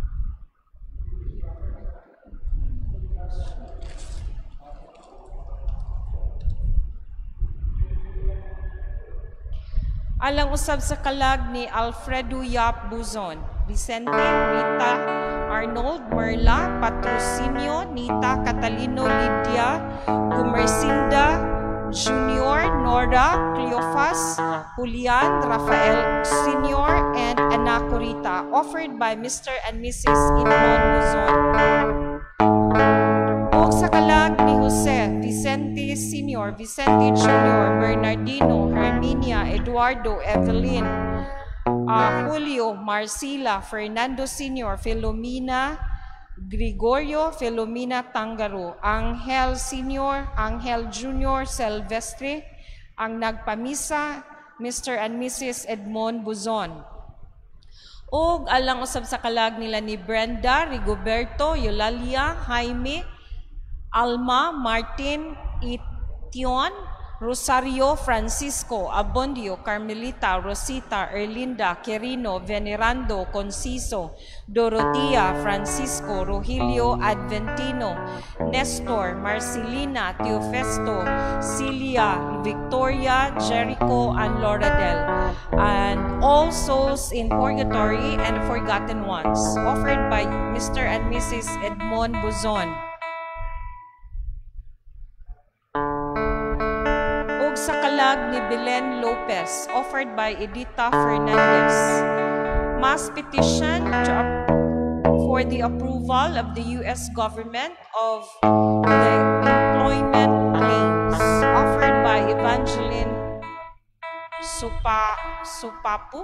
Alang usab sa kalag ni Alfredo Yap Buzon, Vicente, Rita, Arnold, Merla, Patrocinio, Nita, Catalino, Lydia, Gumercinda, Junior, Nora, Cleofas, Julian, Rafael Sr., and Ana Corita, offered by Mr. and Mrs. Imon Buzon. O sa kalag ni Jose, Vicente Sr., Vicente Jr., Bernardino, Herminia, Eduardo, Evelyn, Julio, Marcila, Fernando Sr., Filomena, Gregorio, Filomena Tangaro, Angel Sr., Angel Jr., Silvestre, ang nagpamisa, Mr. and Mrs. Edmond Buzon. O alang usab sa kalag nila ni Brenda, Rigoberto, Eulalia, Jaime, Alma, Martin, Ition, Rosario, Francisco, Abondio, Carmelita, Rosita, Erlinda, Quirino, Venerando, Conciso, Dorotea, Francisco, Rogelio, Adventino, Nestor, Marcelina, Teofesto, Celia, Victoria, Jericho, and Loradel, and all souls in purgatory and forgotten ones, offered by Mr. and Mrs. Edmond Buzon. Sa kalag ni Belen Lopez, offered by Edita Fernandez. Mass petition for the approval of the U.S. government of the employment claims, offered by Evangeline Supapu.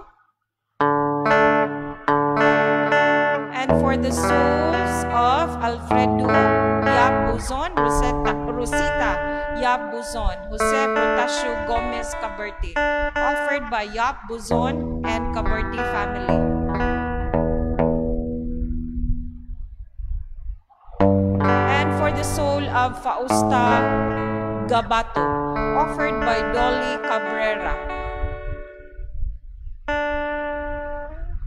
And for the souls of Alfredo Yap Buzon, Rosita Yap Buzon, Jose Portasio Gomez Caberti, offered by Yap Buzon and Caberti family. And for the soul of Fausta Gabato, offered by Dolly Cabrera.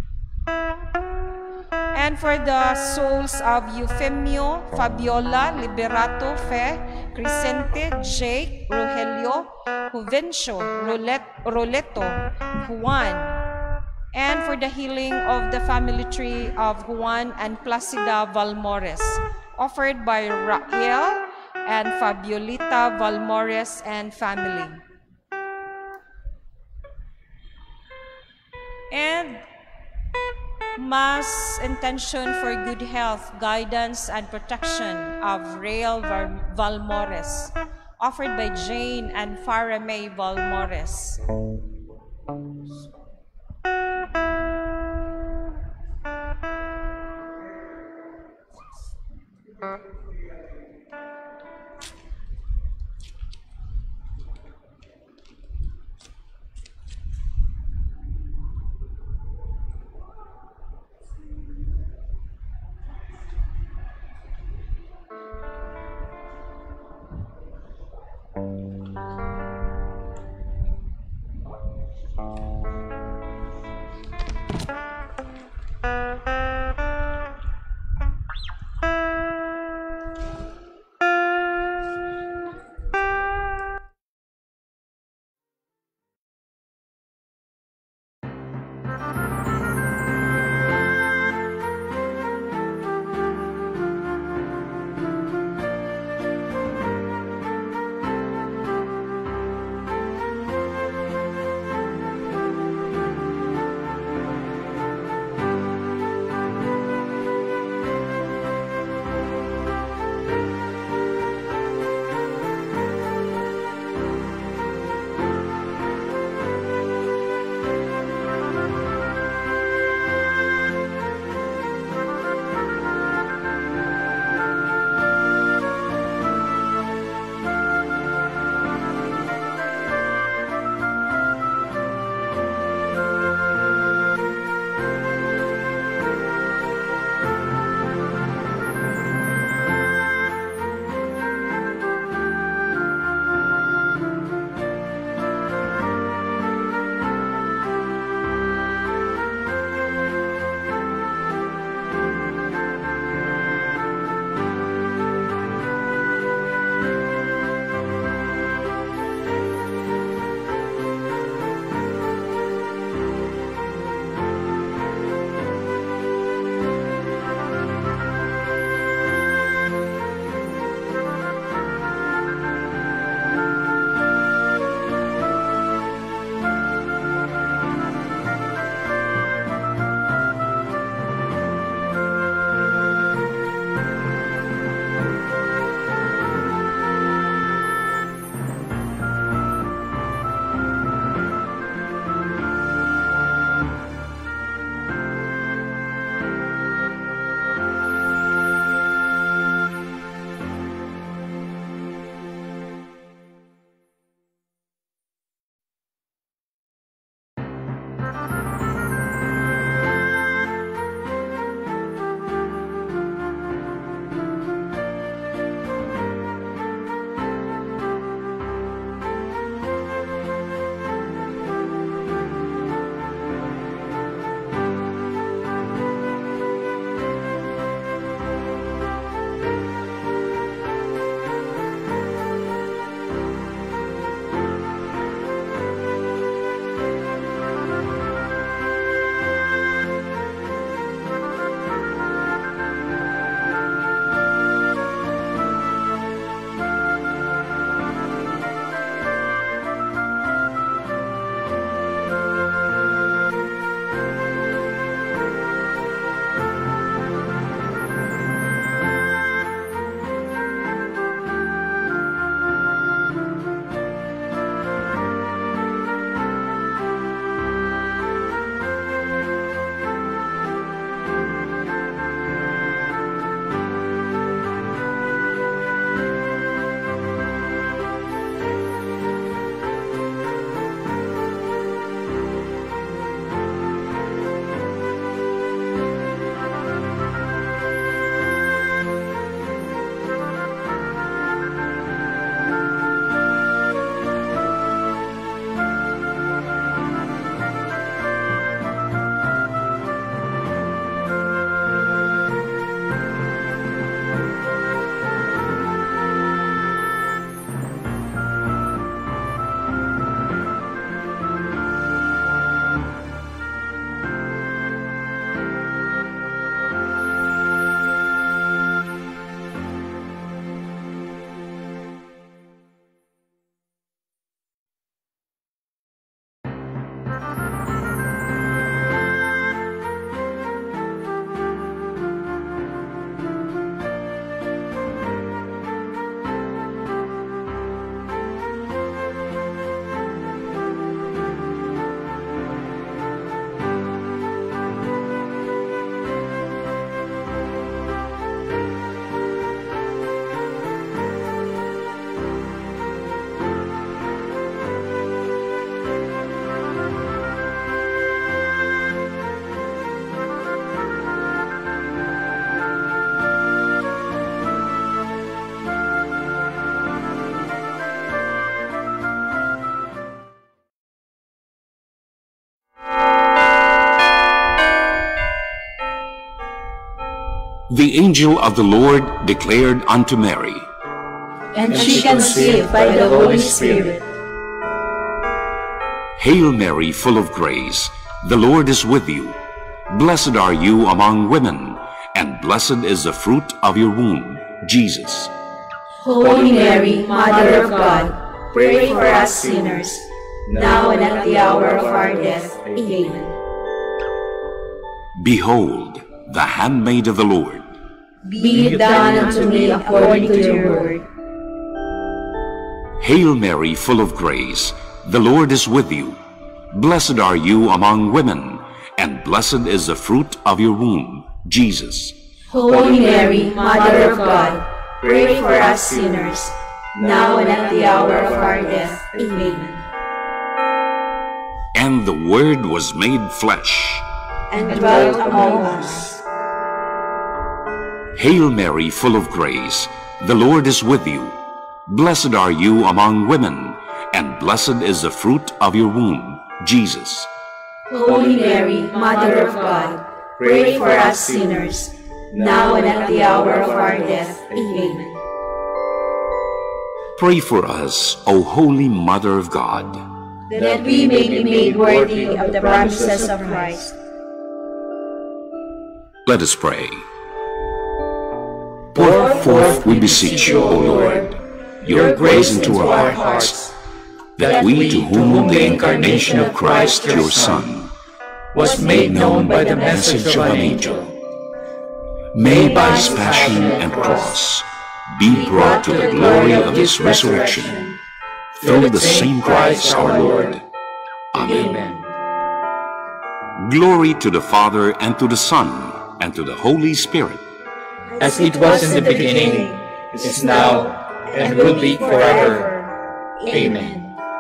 And for the souls of Eufemio, Fabiola, Liberato, Fe, Crescente, Jake, Rogelio, Juvencio, Roleto, Juan. And for the healing of the family tree of Juan and Placida Valmores, offered by Raquel and Fabiolita Valmores and family. And Mass intention for good health, guidance, and protection of Rael Valmores, offered by Jane and Farah May Valmores. The angel of the Lord declared unto Mary, And she conceived by the Holy Spirit. Hail Mary, full of grace, the Lord is with you. Blessed are you among women, and blessed is the fruit of your womb, Jesus. Holy Mary, Mother of God, pray for us sinners, now and at the hour of our death. Amen. Behold, the handmaid of the Lord. Be it done unto me according to your word. Hail Mary, full of grace, the Lord is with you. Blessed are you among women, and blessed is the fruit of your womb, Jesus. Holy Mary, Mother of God, pray for us sinners, now and at the hour of our death. Amen. And the Word was made flesh, And dwelt among us. Hail Mary, full of grace, the Lord is with you. Blessed are you among women, and blessed is the fruit of your womb, Jesus. Holy Mary, Mother of God, pray for us sinners, now and at the hour of our death. Amen. Pray for us, O Holy Mother of God, That we may be made worthy of the promises of Christ. Let us pray. Pour forth, we beseech you, O Lord, your grace into our hearts, that we, to whom the incarnation of Christ, your Son, was made known by the message of an angel, may by his passion and cross be brought to the glory of his resurrection, through the same Christ our Lord. Amen. Glory to the Father, and to the Son, and to the Holy Spirit, as it was in the beginning, is now, and will be forever. Amen.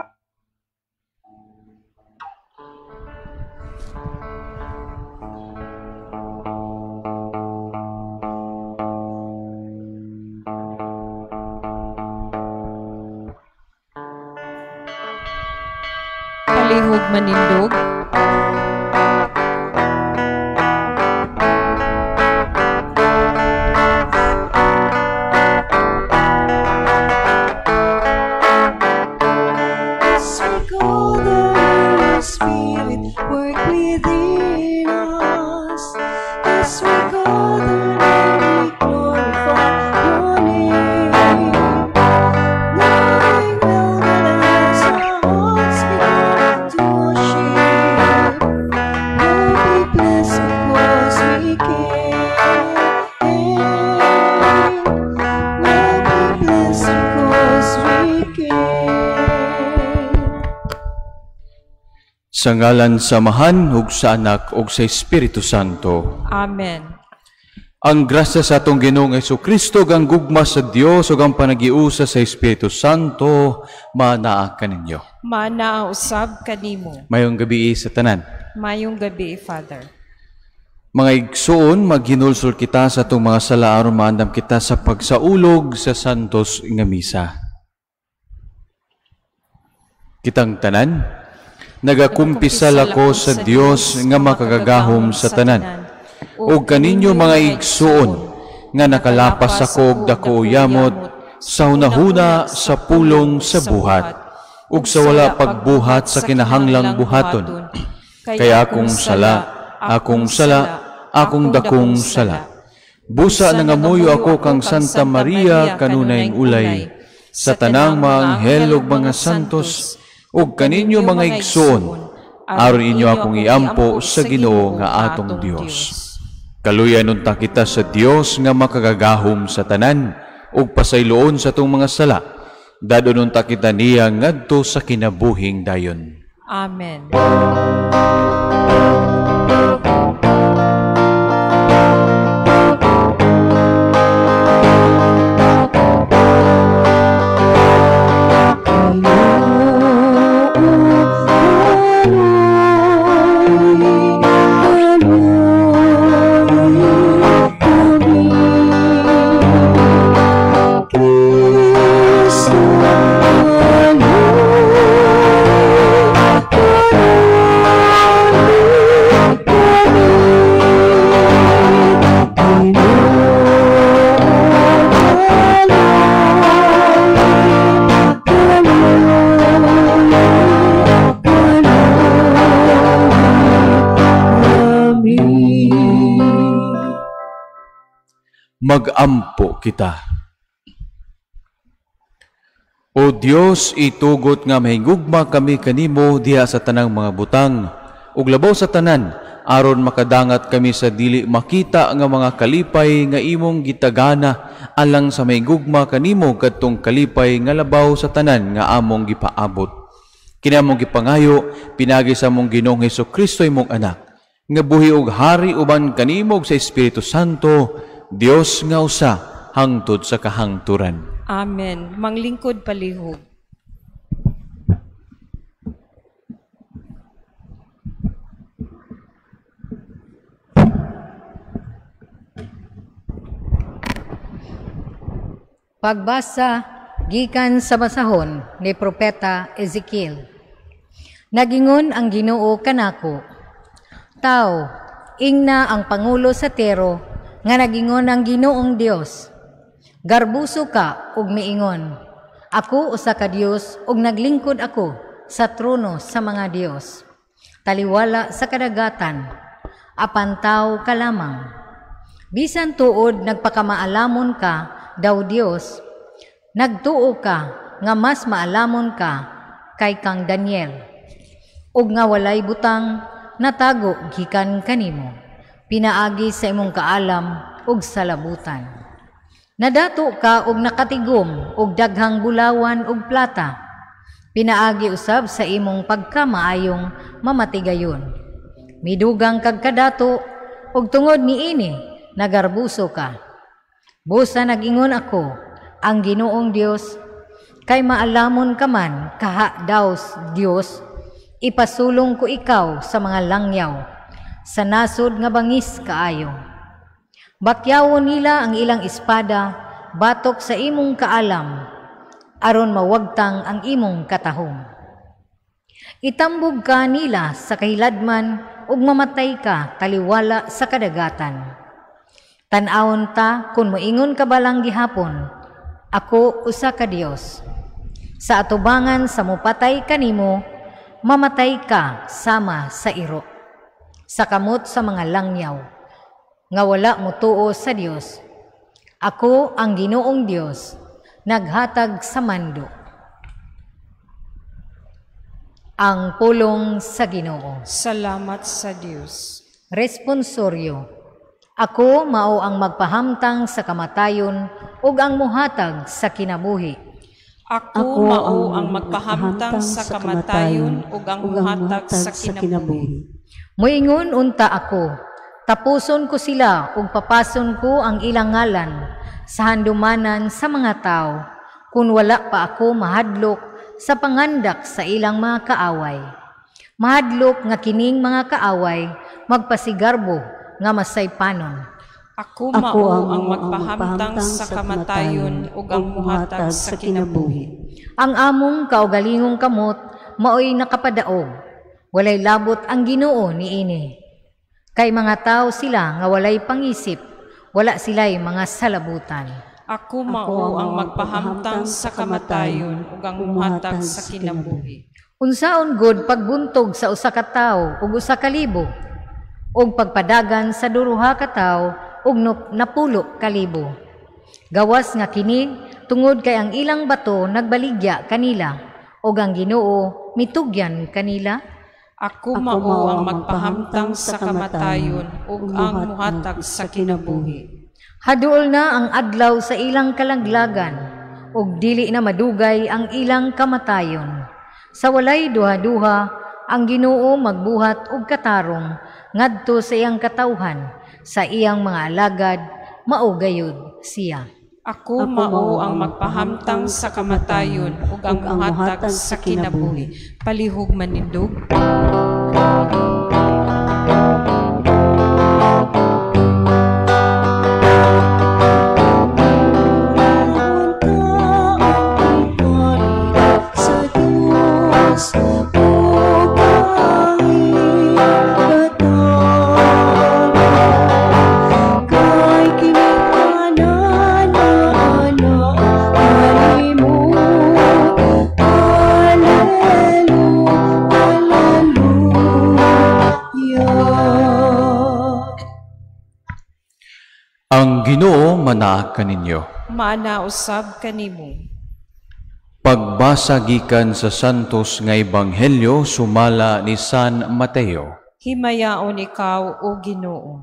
Palihog manindog. Sa ngalan sa Amahan, ug sa Anak, ug sa Espiritu Santo. Amen. Ang grasya sa atong Ginoong Jesucristo, ang gugma sa Dios, ug ang panagiusa sa Espiritu Santo, manaa kaninyo. Mana usab kanimo. Mayong gabi sa tanan. Mayong gabi, Father. Mga igsoon, maghinulsol kita sa atong mga sala aron maandam kita sa pagsaulog sa santos nga misa. Kitang tanan, nagakumpisal ako sa Dios nga makagagahom sa tanan. O kaninyo mga igsuon, nga nakalapas ako og dako yamot, sa hunahuna sa pulong sa buhat, ug sa wala pagbuhat sa kinahanglang buhaton. Kaya akong sala, akong dakong sala. Busa nangamuyo ako kang Santa Maria kanunayng ulay, sa tanang mga anghel ug mga santos, ug kaninyo mga igsoon, aron inyo akong iampo sa Ginoo nga atong Dios. Kaluyan unta kita sa Dios nga makagagahom sa tanan, ug pasayloon sa atong mga sala, dadon unta kita niya ngadto sa kinabuhing dayon. Amen. Magampo kita. O Dios, itugot nga mahingugma kami kanimo diha sa tanang mga butang, ug labaw sa tanan, aron makadangat kami sa dili makita nga mga kalipay nga imong gitagana alang sa mahingugma kanimo kadtong kalipay nga labaw sa tanan nga among gipaabot. Kinamong gipangayo, pinagi sa mong Ginoong Hesukristo imong anak, nga buhi og hari uban kanimo sa Espiritu Santo, Dios nga usa, hangtod sa kahangturan. Amen. Manglingkod palihog. Pagbasa gikan sa basahon ni Propeta Ezekiel. Nagingon ang Ginoo kanako, Tao, ingna ang Pangulo sa Tero, nga nagingon ang Ginoong Dios. Garbuso ka ug miingon, ako usa ka Dios ug naglingkod ako sa trono sa mga Dios. Taliwala sa kadagatan, apan tao ka lamang. Bisan tuod nagpakamaalamon ka, daw Dios, nagtuo ka nga mas maalamon ka kay kang Daniel. Ug nga walay butang natago gikan kanimo, pinaagi sa imong kaalam ug salabutan. Nadato ka ug nakatigom ug daghang bulawan ug plata, pinaagi usab sa imong pagkamaayong mamatigayon. Midugang kag kadato ug tungod niini nagarbuso ka. Busa nagingon ako, ang Ginoong Dios, kay maalamon ka man kaha daw Dios, ipasulong ko ikaw sa mga langyaw, sa nasod nga bangis kaayo. Bakyawon nila ang ilang espada, batok sa imong kaalam, aron mawagtang ang imong katahom. Itambog ka nila sa kahiladman, ug mamatay ka taliwala sa kadagatan. Tan-awon ta kung moingon ka balang gihapon, ako usa ka Dios. Sa atubangan sa mupatay kanimo, mamatay ka sama sa iro, sa kamot sa mga langyaw, nga wala mo tuo sa Dios. Ako ang Ginoong Dios, naghatag sa mando. Ang pulong sa Ginoo. Salamat sa Dios. Responsoryo. Ako mao ang magpahamtang sa kamatayon ug ang muhatag sa kinabuhi. Ako mao ang magpahamtang sa kamatayon ug ang muhatag sa kinabuhi. Moingon unta ako, tapuson ko sila ug papason ko ang ilang ngalan sa handumanan sa mga tao, kung wala pa ako mahadlok sa pangandak sa ilang mga kaaway. Mahadlok nga kining mga kaaway magpasigarbo nga masaypanon. Ako mao ang magpahamtang sa kamatayon ug ang muhatag sa kinabuhi. Ang among kaugalingong kamot maoy nakapadaog, walay labot ang Ginoo niini. Kay mga tao sila nga walay pangisip, wala sila'y mga salabutan. Ako mao ang magpahamtang sa kamatayon ug ang muhatag sa kinabuhi. Unsaon gud pagbuntog sa usa ka tawo ug usa ka libo, ug pagpadagan sa duruha ka tawo ug napulo kalibo. Gawas nga kini tungod kay ang ilang bato nagbaligya kanila ug ang Ginoo mitugyan kanila. Ako mao ang magpahamtang sa kamatayon ug ang muhatag sa kinabuhi. Haduol na ang adlaw sa ilang kalaglagan ug dili na madugay ang ilang kamatayon. Sa walay duha-duha ang Ginoo magbuhat og katarong ngadto sa iyang katawhan, sa iyang mga alagad maugayod siya. Ako mao ang magpahamtang sa kamatayon ug ang muhatag sa kinabuhi. Palihog manindog. Hallelujah. mana kaninyo. Maana usab kanimo. Pagbasa gikan sa santos nga ebanghelyo sumala ni San Mateo. Himayaon ikaw, O Ginoo.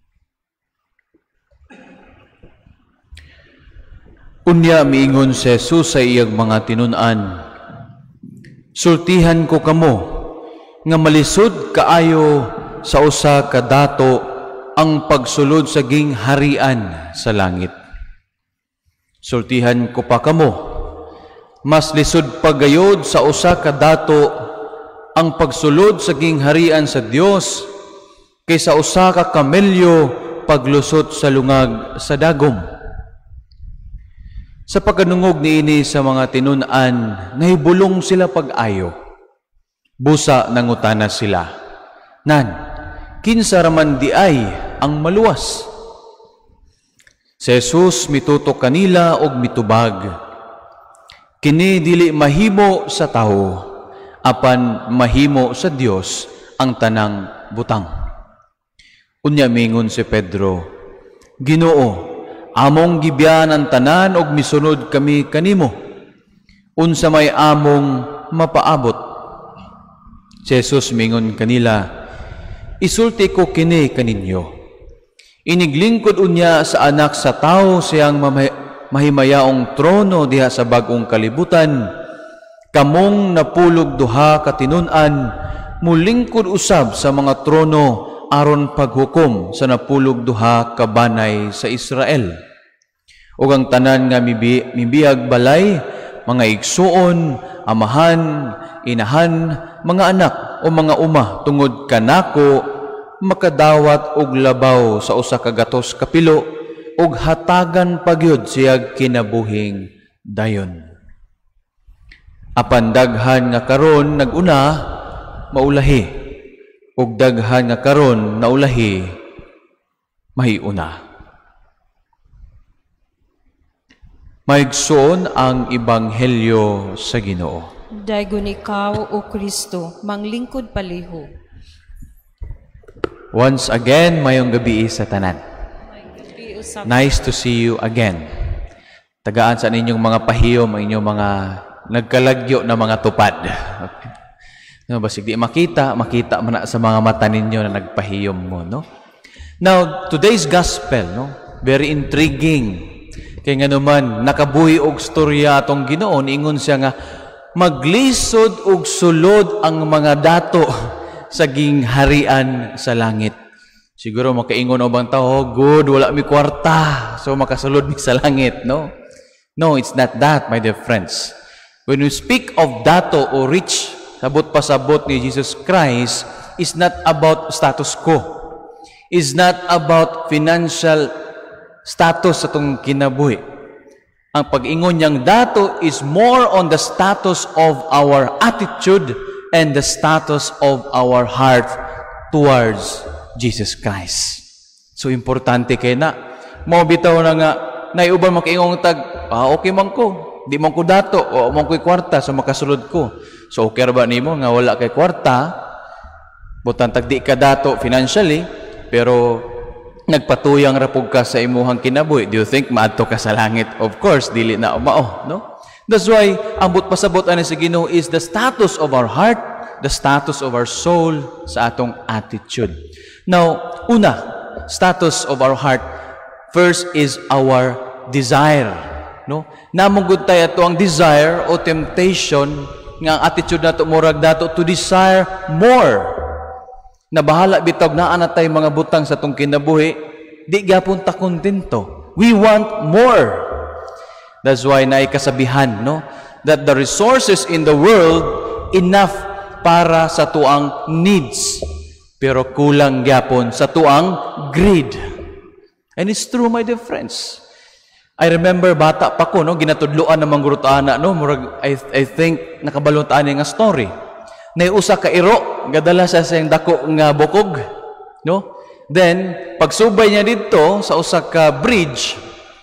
Unya miingon si Jesus sa iyang mga tinun-an, sultihan ko kamo nga malisod kaayo sa usa ka dato ang pagsulod sa gingharian sa langit. Sultihan ko pa kamo, mas lisod pagayod sa usa ka dato ang pagsulod sa gingharian sa Dios kaysa usa ka kamelyo paglusot sa lungag sa dagom. Sa pagkanungog niini sa mga tinun-an, nahibulong sila pag-ayo. Busa nangutana sila, nan, kinsa raman di ay ang maluwas? Si Jesus mitutok kanila og mitubag, kini dili mahimo sa tao, apan mahimo sa Dios ang tanang butang. Unya mingon si Pedro, Ginoo, among gibiyan ang tanan og misunod kami kanimo. Unsa may among mapaabot? Si Jesus mingon kanila, isulti ko kini kaninyo. Iniglingkod unya sa anak sa tao siyang mahimayaong trono diha sa bagong kalibutan. Kamong napulog duha ka tinun-an, mulingkod usab sa mga trono aron paghukom sa napulog duha ka banay sa Israel. Ug ang tanan nga mibiyag balay, mga igsuon, amahan, inahan, mga anak o mga uma tungod kanako, makadawat og labaw sa usa ka gatos kapilo ug hatagan pagyud siya kinabuhing dayon. Apan daghan nga karon naguna maulahi, ug daghan nga karon naulahi mahiuna. Maigsoon ang ebanghelyo sa Ginoo. Daygon ikaw, O Kristo, manglingkod paliho. Once again, mayong gabi sa tanan. Nice to see you again. Tagaan sa ninyong mga pahiyom, ang inyong mga nagkalagyo na mga tupad. No, basig di makita man na sa mga mata ninyo na nagpahiyom mo, no? Now, today's gospel, no? Very intriguing. Kaya nga naman, nakabuhi og storya atong Ginoo, ingon siya nga, maglisod og sulod ang mga dato sa gingharian sa langit. Siguro makaingon o bang tao, good, wala mi kwarta, so makasulod mi sa langit, no? No, it's not that, my dear friends. When we speak of dato o rich, sabot pasabot ni Jesus Christ, is not about status quo. Is not about financial status sa itong kinabuhi. Ang pag-ingon niyang dato is more on the status of our attitude and the status of our heart towards Jesus Christ. So, importante kay na. Mo bitaw na nga, naiuban makaingong tag, okay man ko. Di man ko dato, o man ko'y kwarta, so makasulod ko. So, okay ba nimo nga wala kay kwarta, butan tagdi ka dato financially, pero nagpatuyang rapog ka sa imuhang kinabuhi. Do you think maadto ka sa langit? Of course, dili na umao, no? That's why, ang butpasabot ani sa Ginoo is the status of our heart, the status of our soul sa atong attitude. Now, una, status of our heart, first is our desire, no? Namugod tayo ito ang desire o temptation nga ang attitude nato murag dato to desire more. Na bahala bitog naa na tay mga butang sa tong kinabuhi, di gyapon ta kontento. We want more. That's why naay kasabihan, no, that the resources in the world enough para sa tuang needs, pero kulang gyapon sa tuang greed. And it's true, my dear friends. I remember bata pa ko, no, ginatudloan ng mga gurutana, no, murag I think nakabaluntaan nga story. Naiusa ka iro, gadala sa siyang dako nga bukog, no? Then pagsubay niya dito sa usa ka bridge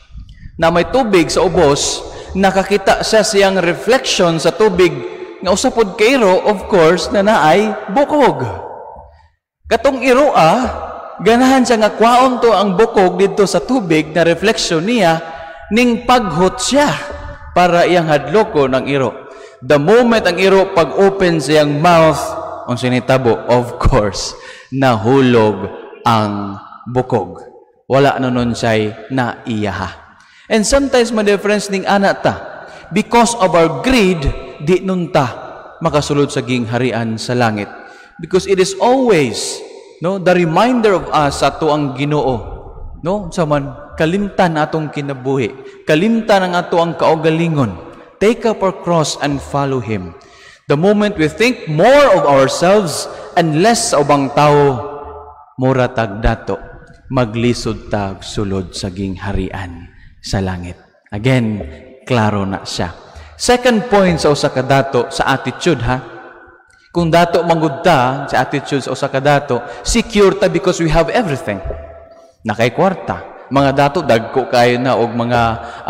na may tubig sa ubos, nakakita siya siyang reflection sa tubig nga usa pod ka iro, of course, na naay bukog. Katong iro Ganahan siya nga kwaon to ang bukog dito sa tubig na refleksyon niya ning paghot siya para iyang hadloko ng iro. The moment ang iro pag-open sa iyang mouth, ang sinitabo, of course, nahulog ang bukog. Wala na nun siya'y naiyaha. And sometimes, my dear friends, ning anak ta, because of our greed, di nun ta makasulod sa gingharian sa langit. Because it is always the reminder of us sa ato ang Ginoo. Saman, kalimtan atong kinabuhi. Kalimtan ang ato ang kaugalingon. Take up our cross and follow Him. The moment we think more of ourselves and less sa ubang tao, mura tag dato, maglisod tag sulod sa gingharian sa langit. Again, klaro na siya. Second point sa usa ka dato sa attitude, Kung dato manggudta sa attitude sa usa ka dato, secure ta because we have everything. Nakay kwarta. Mga dato dagko kayo na og mga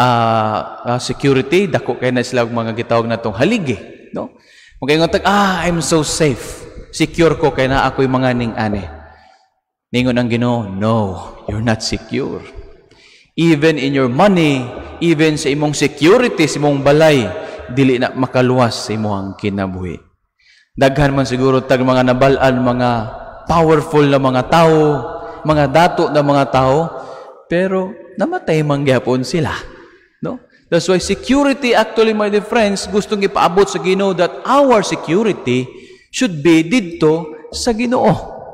security, dako kayo na sila og mga gitawag natong haligi, no? Magayon tag I'm so safe. Secure ko kay na ako'y mga ning-ani. Ningon ang Ginoo, no, you're not secure. Even in your money, even sa imong security, sa imong balay, dili na makaluwas sa imong kinabuhi. Daghan man siguro tag mga nabalaan, mga powerful na mga tao, mga dato na mga tao, pero namatay man gyapon sila, no? That's why security, actually, my dear friends, gustong ipaabot sa Ginoo that our security should be didto sa Ginoo.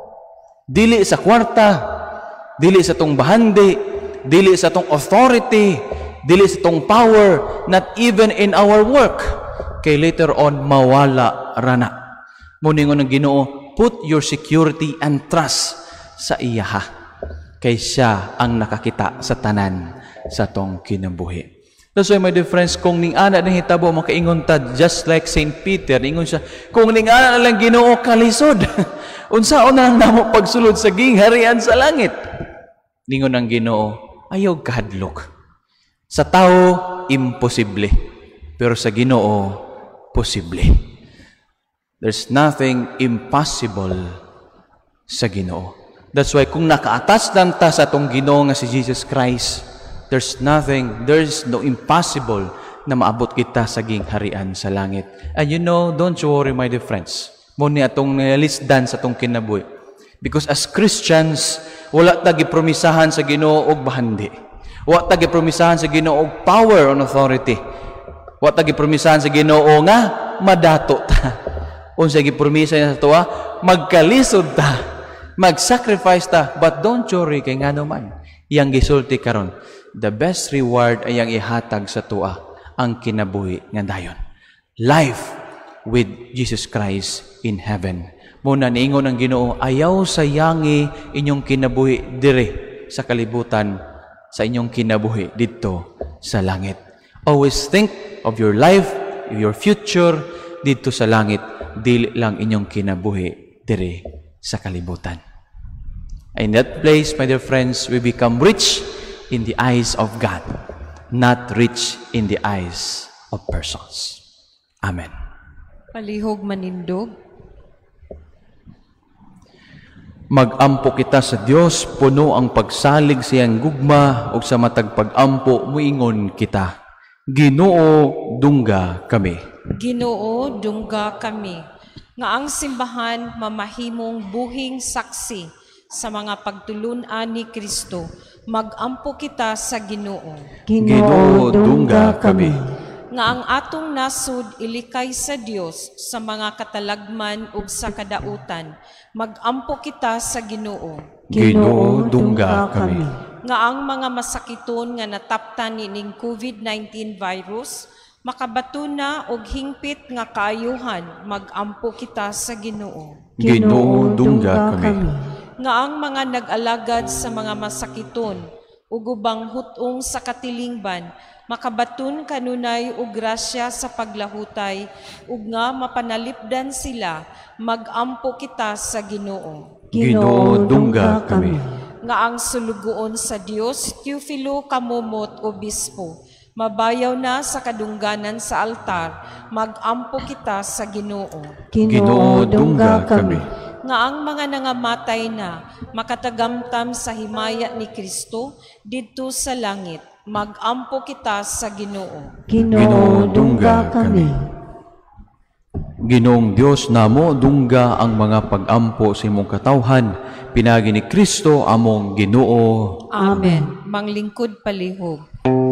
Dili sa kwarta, dili sa tong bahandi, dili sa tong authority, dili sa tong power, not even in our work. Kay later on, mawala rana. Muningon ng Ginoo, put your security and trust sa iya, kay siya ang nakakita sa tanan sa tong kinabuhi. That's why, my dear friends, kung ning ana ng hitabo makaingon ta, just like Saint Peter, ingon siya, kung ning ana lang Ginoo kalisod, unsaon na namo pagsulod sa gingharian sa langit? Ningon ng Ginoo, ayaw kahadlok. Sa tao, imposible. Pero sa Ginoo, posible. There's nothing impossible sa Ginoo. That's why kung nakaatas lang ta sa atong Ginoo nga si Jesus Christ, there's no impossible na maabot kita sa gingharian sa langit. And don't you worry, my dear friends. Muni atong lisdan sa atong kinabuhi. Because as Christians, wala ta gipromisahan sa Ginoo og bahandi. Wala ta gipromisahan sa Ginoo og power and authority. Wala ta gipromisahan sa Ginoo nga madato ta. Unsa gipromisa niya sa tuwa, magkalisod ta, mag-sacrifice ta, but don't worry kay ngano man. Iyang gisulti karon, the best reward ay ang ihatag sa tuwa, ang kinabuhi nga dayon. Life with Jesus Christ in heaven. Muna niingon ang Ginoo, ayaw sayangi inyong kinabuhi dire sa kalibutan, sa inyong kinabuhi dito sa langit. Always think of your life, your future dito sa langit, dili lang inyong kinabuhi dire sa kalibutan. In that place, my dear friends, we become rich in the eyes of God, not rich in the eyes of persons. Amen. Palihog manindog. Mag-ampo kita sa Dios, puno ang pagsalig siyang gugma, ug sa matag pag-ampo muingon kita. Ginoo, dungga kami. Ginoo, dungga kami. Nga ang simbahan mamahimong buhing saksi sa mga pagtulunan ni Kristo. Mag-ampo kita sa Ginoo. Ginoo, dungga kami. Nga ang atong nasud ilikay sa Dios sa mga katalagman ug sa kadautan. Mag-ampo kita sa Ginoo. Ginoo, dungga kami. Nga ang mga masakiton nga nataptan ning COVID-19 virus, makabato na og hingpit nga kaayuhan, mag-ampo kita sa Ginoo. Ginoo, dungga kami. Nga ang mga nag-alagad sa mga masakiton, ug ubang hutong sa katilingban, makabaton kanunay og grasya sa paglahutay, ug nga mapanalipdan sila, mag-ampo kita sa Ginoo. Ginoo, dungga kami. Nga ang sulugoon sa Dios, Teofilo Kamumot, Obispo, mabayaw na sa kadungganan sa altar, mag-ampo kita sa Ginoo. Ginoo, dungga kami. nga ang mga nangamatay na makatagamtam sa himaya ni Kristo didto sa langit. Magampo kita sa Ginoo. Ginoo, dungga kami. Ginoong Dios namo, dungga ang mga pag-ampo sa imong katawhan, pinagi ni Kristo among Ginoo. Amen. Manglingkod palihog.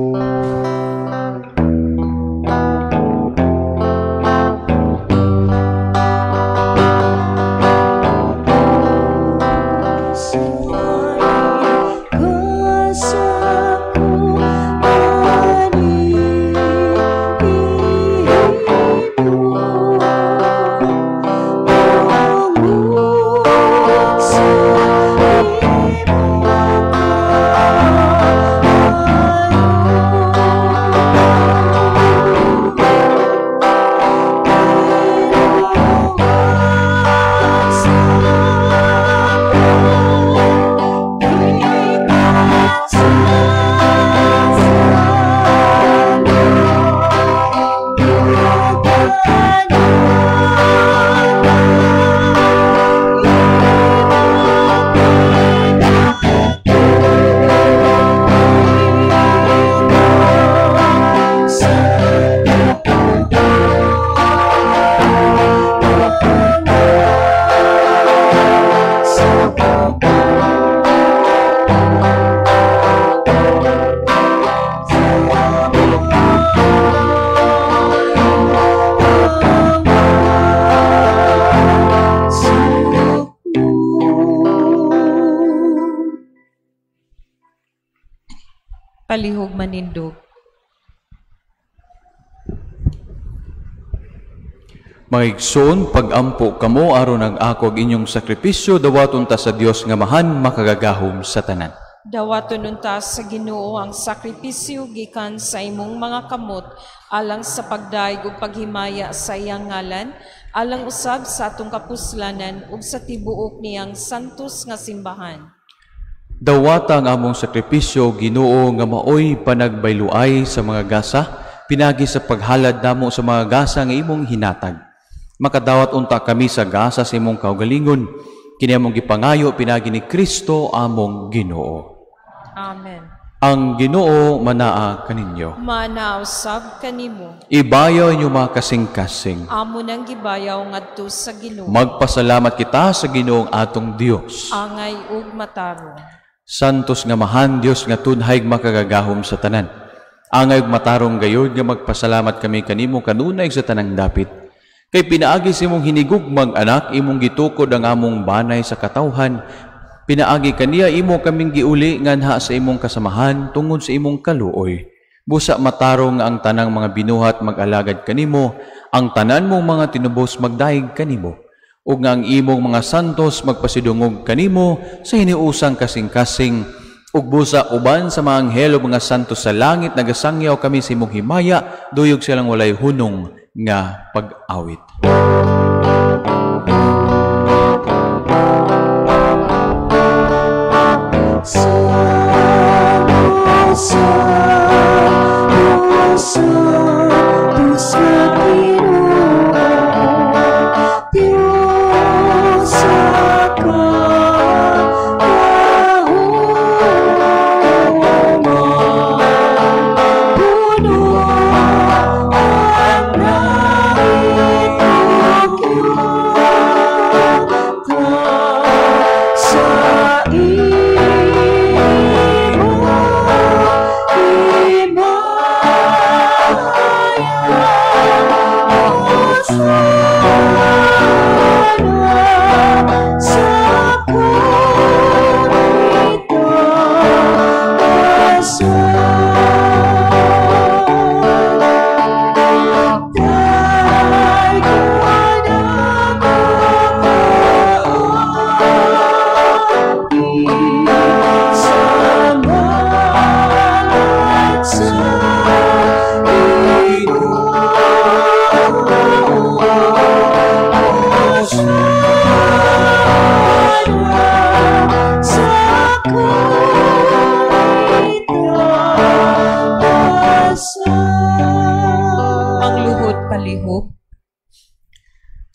Palihog manindog. Mga igsoon, pag-ampo kamo aron ang ako inyong sakripisyo, dawaton ta sa Dios nga mahan makagagahom sa tanan. Dawaton unta sa Ginoo ang sakripisyo gikan sa imong mga kamot alang sa pagdaig ug paghimaya sa iyang ngalan, alang usab sa atong kapuslanan ug sa tibuok niyang santos nga simbahan. Dawata ang among sakripisyo, Ginoo, nga maoy panagbayluay sa mga gasa, pinagi sa paghalad namo sa mga gasa nga imong hinatag. Makadawat unta kami sa gasa sa imong kaugalingon, kini among gipangayo pinagi ni Kristo among Ginoo. Amen. Ang Ginoo manaa kaninyo. Manausab kanimo. Ibayaw inyo mga kasing-kasing. Amo nang gibayaw ngadto sa Ginoo. Magpasalamat kita sa Ginoong atong Dios. Angay ug matarong. Santos nga mahan Dios nga tunhay makagagahom sa tanan. Angay ug matarong gayud nga magpasalamat kami kanimo kanunay sa tanang dapit. Kay pinaagi sa imong hinigugmang anak, imong gitukod ang among banay sa katawhan. Pinaagi kaniya imo kaming giuli nganha sa imong kasamahan tungod sa imong kaluoy. Busa matarong nga ang tanang mga binuhat mag-alagad kanimo, ang tanan mong mga tinubos magdaig kanimo. Ug nga ang imong mga santos magpasidungog kanimo sa hiniusang kasing-kasing, ug busa uban sa mga anghel ug mga santos sa langit nagasangyaw kami sa imong himaya, duyog silang walay hunong nga pag-awit.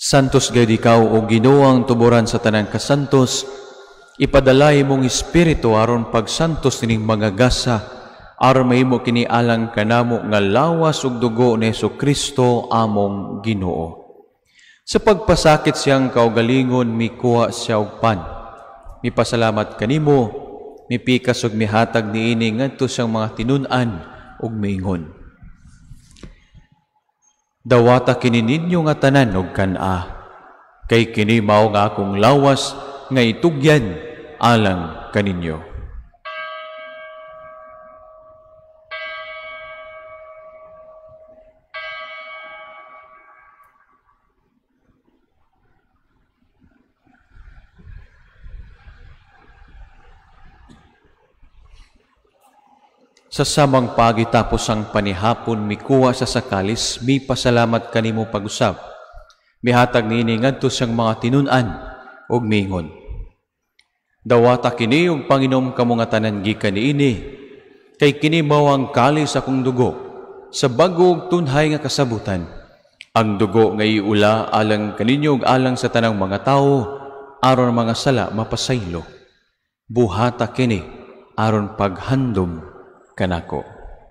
Santos gayud ikaw o Ginoo ang tuburan sa tanang kasantos, ipadalay mong espiritu aron pagsantos ning mga gasa, aron mahimo kini alang kanamo nga lawas ug dugo ni Jesucristo among Ginoo. Sa pagpasakit siyang kaugalingon, mikuha siya og pan. Mipasalamat kanimo, mipikas ug mihatag niini ngadto siyang mga tinun-an ug miingon. Dawata kini ninyo nga tanan og kan-a, kay kini mao nga akong lawas nga itugyan alang kaninyo. Sa samang pagitapos ang panihapon, mikuha sa sakalis, mi pasalamat kanimo pag-usab. Mihatag niini ngadto siyang mga tinun-an ug miingon. Dawata kini ug Panginom kamo nga tanan gikan niini, kay kini mao ang kalis akong dugo sa bag-o ug tunhay nga kasabutan. Ang dugo nga iula alang kaninyo ug alang sa tanang mga tawo, aron mga sala mapasaylo. Buhata kini aron paghandom kanako.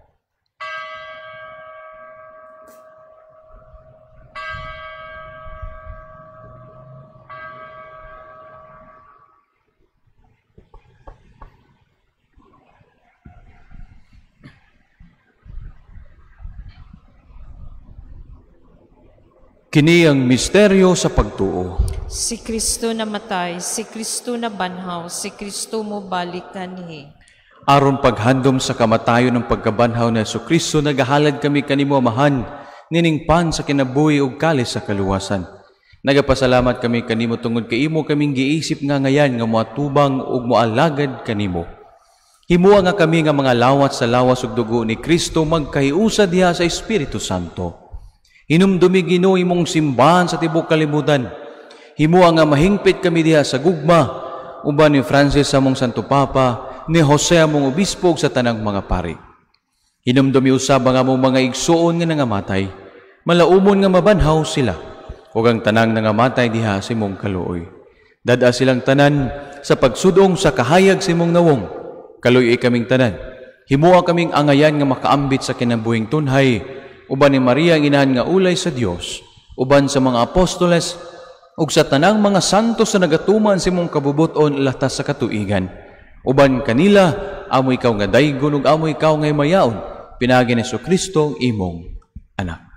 Kini ang misteryo sa pagtuo. Si Kristo namatay, si Kristo nabanhaw, si Kristo mo balik kanhi. Aron paghandom sa kamatayon ng pagkabanhaw na Jesucristo, nagahalad kami kanimo amahan, nining pan sa kinabuhi ug kalis sa kaluwasan. Nagapasalamat kami kanimo tungod kay imo kaming giisip nga ngayan nga moatubang ug moalagad kanimo. Himuha nga kami nga mga lawat sa lawas ug dugo ni Kristo magkahiusa diha sa Espiritu Santo. Hinumdumi Ginoo imong simbahan sa tibuok kalibutan. Himuha nga mahingpit kami diha sa gugma uban ni Francis among Santo Papa, ni Jose among obispo sa tanang mga pari. Hinumdumi usab ang among mga igsuon nga nangamatay, malaumon nga mabanhaw sila, ug ang tanang nangamatay diha sa imong kaluoy. Dada silang tanan sa pagsudong sa kahayag sa imong nawong. Kaluoy kaming tanan. Himuha kaming angayan nga makaambit sa kinabuhing tunhay, uban ni Maria ang inahan nga ulay sa Dios, uban sa mga apostoles, ug sa tanang mga santos na nagatuman sa imong kabubuton latas sa katuigan. Uban kanila, amo ikaw nga daygon ug amo ikaw nga mayaon, pinagi ni Jesucristo imong anak.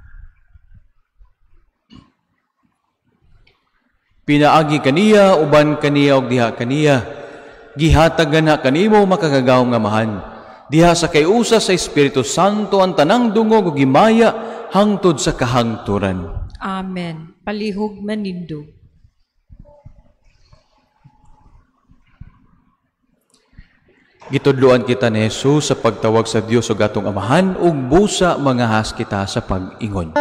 Pinaagi kaniya, uban kaniya ug diha kaniya, gihatagan na kanimo makagagaw nga mahan. Diha sa kayusa sa Espiritu Santo ang tanang dungog ug gimaya hangtod sa kahangturan. Amen. Palihog manindo. Gitudloan kita ni Jesus sa pagtawag sa Dios ug atong amahan ug busa mga has kita sa pag-ingon.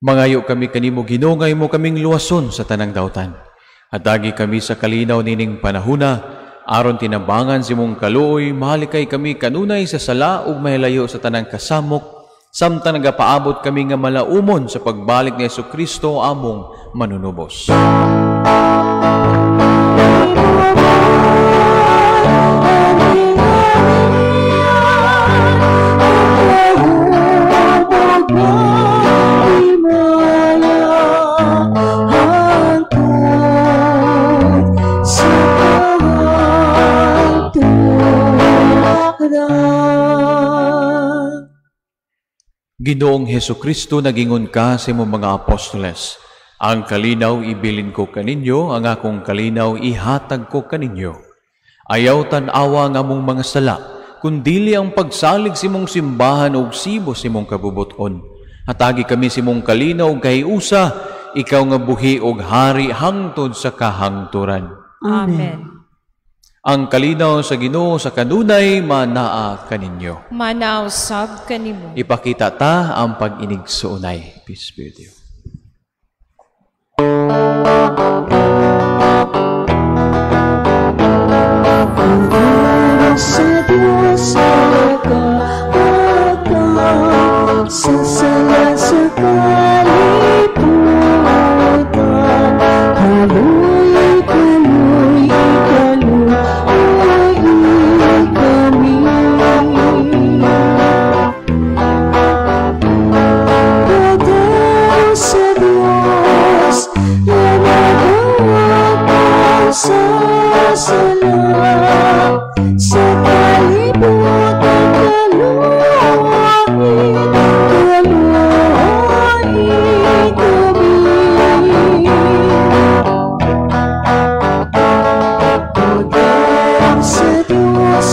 Mangayo kami kanimo Ginoo, mo kaming luwason sa tanang dautan. Hatagi kami sa kalinaw nining panahuna, aron tinambangan si mong kaluoy, mahalikay kami kanunay sa sala ug mahilayo sa tanang kasamok, samtang nagapaabot kami nga malaumon sa pagbalik ni Jesucristo among manunubos. Ginoong Jesucristo, nagingon ka sa imong mga apostoles, ang kalinaw ibilin ko kaninyo, ang akong kalinaw ihatag ko kaninyo. Ayaw tan-awa nga mong mga sala, kundili ang pagsalig si mong simbahan o sibo si mong kabubuton. Hatagi kami si mong kalinaw kay usa, ikaw nga buhi og hari hangtod sa kahangturan. Amen. Ang kalinaw sa Ginoo sa kanunay manaa kaninyo. Manaw sab kanimo. Ipakita ta ang pag-inigsuunay. Peace be with you. Sa Diyos nagkaagam, sa sala sa kalibutan, kaluy, kaluy, kaluy kami. Padaw sa Diyos na nagawag sa sala, sa kalibutan, kaluoy, kaluoy kami. Padaw sa Diyos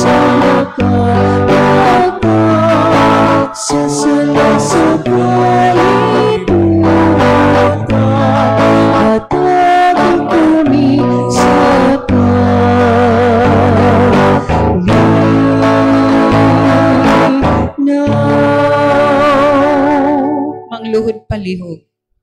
nagkaagam, sa sala sa kalibutan, hatagin kami sa Mangluhod palihog.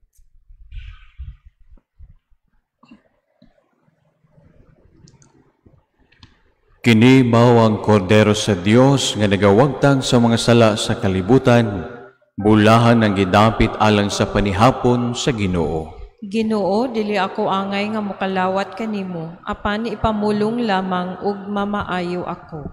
Kini mao ang kordero sa Dios nga nagawagtang sa mga sala sa kalibutan, bulahan ang gidapit alang sa panihapon sa Ginoo. Ginoo, dili ako angay nga mokalawat kanimo, apan ipamulong lamang ug mamaayo ako.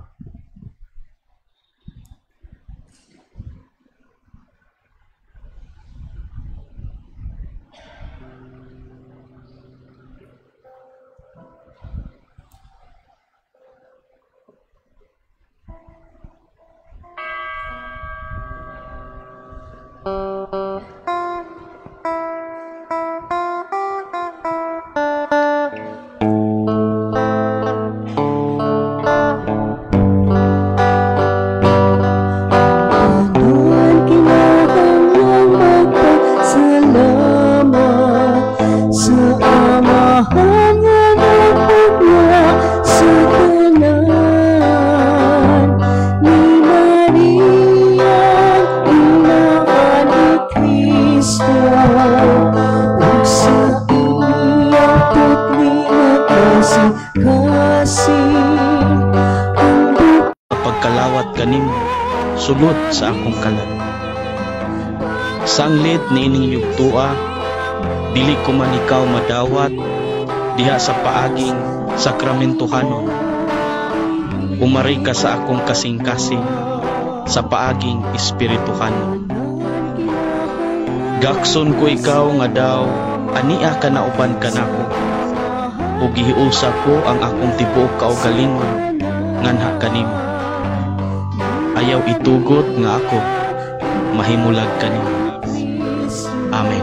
Pagkalawat kanimo sulod sa akong kalan. Sanglit ni ining yugtua, dili ko man ikaw madawat diha sa paaging sakramentohanon. Umaray ka sa akong kasing-kasing sa paaging espirituhanon. Gakson ko ikaw nga daw ania ka na uban kanako, ug gihiusa ko ang akong tibuok kaugalingon nganha kanimo. Ayaw itugot nga ako mahimulag kanimo. Amen.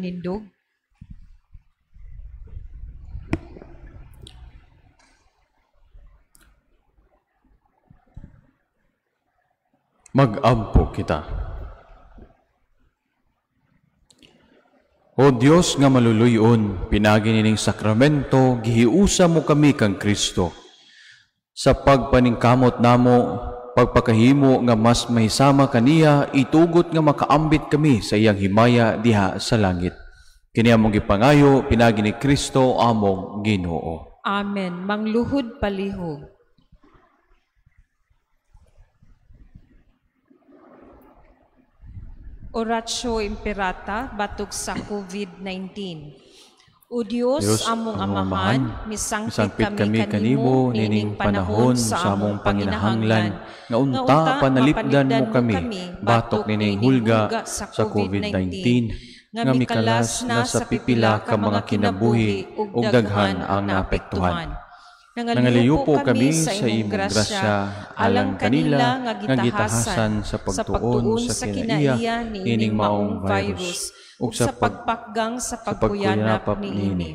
manindog. Mag-ampo kita. O Dios nga maluluyon, pinagi nining sakramento, gihiusa mo kami kang Kristo. Sa pagpaningkamot namo, pagpakahimo nga mas mahisama kaniya, itugot nga makaambit kami sa iyang himaya diha sa langit. Kini among gipangayo, pinagi ni Kristo among Ginoo. Amen. Mangluhod palihog. Oratio Imperata batog sa COVID-19. O Diyos, among amahan, misangpit kami kanimo nining panahon sa among panginahanglan, nga unta panalipdan mo kami, batok nining hulga sa COVID-19, nga mikalas na sa pipila ka mga kinabuhi ug daghan ang naapektuhan. Nangaliyo po kami sa imong grasya, alang kanila nga gitahasan sa pagtuon sa kinaiya nining maong virus, ug sa pagpakgang sa pagkuyanap niini.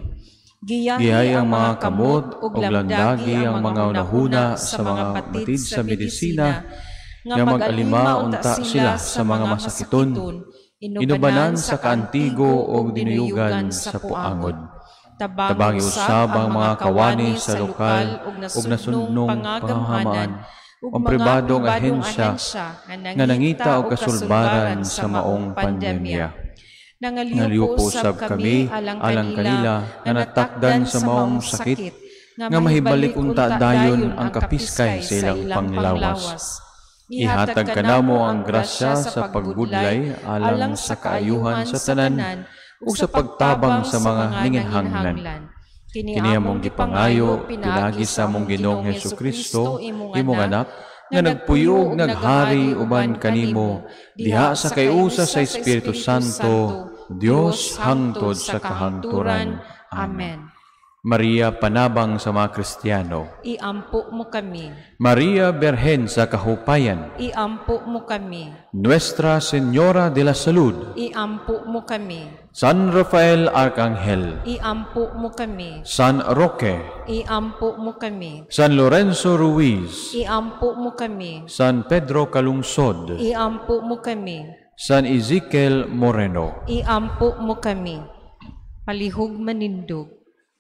Giyahi ang mga kamot ug lamdagi ang mga unahuna sa mga batid sa medisina, nga mag-alima unta sila sa mga masakiton, inubanan sa kaantigo ug dinuyugan sa puangod. Tabangi usab ang mga kawani sa lokal ug nasundnong pangagamanan ug pribadong ahensya nga nangita og kasulbaran sa maong pandemya. Nangaliyo po usab kami alang kanila nga natakdan sa maong sakit nga mahibalik unta dayon ang kapiskay sa ilang panglawas. Ihatag kanamo ang grasya sa pagbudlay alang sa kaayuhan sa tanan ug sa pagtabang sa mga ninginhanglan. Kini among gipangayo, pinagi sa among Ginoong Hesukristo, imong anak, nga nagpuyog, naghari, uban kanimo, diha sa kayusa sa Espiritu Santo, Dios hangtod sa kahangturan. Amen. Maria, panabang sa mga Kristiyano, iampo mo kami. Maria, Berhen sa kahupayan, iampo mo kami. Nuestra Señora de la Salud, iampo mo kami. San Rafael Arcangel, iampo mo kami. San Roque, iampo mo kami. San Lorenzo Ruiz, iampo mo kami. San Pedro Calungsod, iampo mo kami. San Ezekiel Moreno, iampo mo kami. Palihog manindog.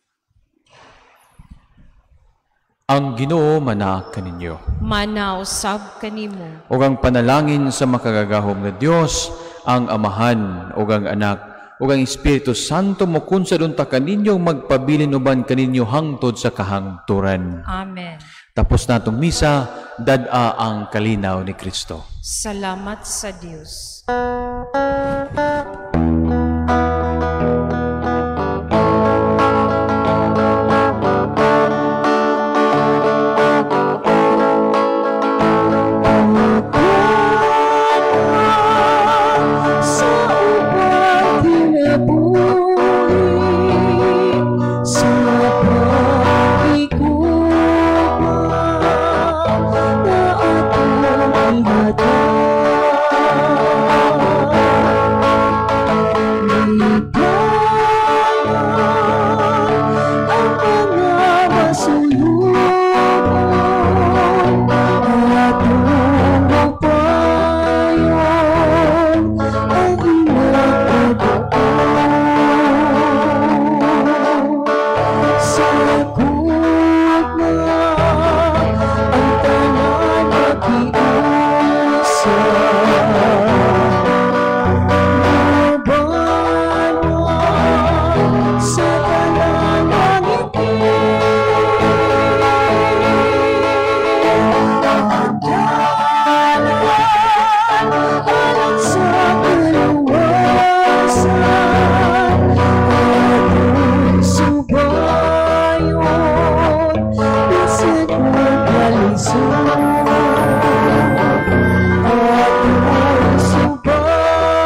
Ang Ginoo manaak kaninyo. Manausab kanimo. Ug ang panalangin sa makagagahom na Dios, ang Amahan ug ang Anak ug ang Espiritu Santo mo kunsad unta kaninyong magpabilin uban kaninyo hangtod sa kahangturan. Amen. Tapos natong misa, dad-a ang kalinaw ni Kristo. Salamat sa Dios.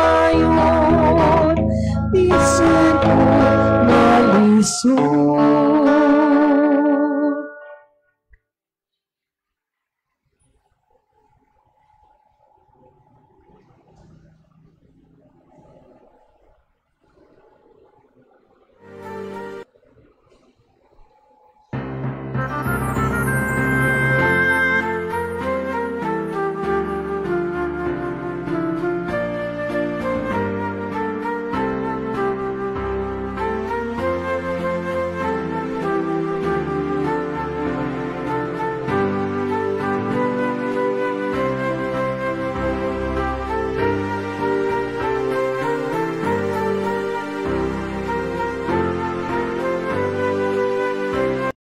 So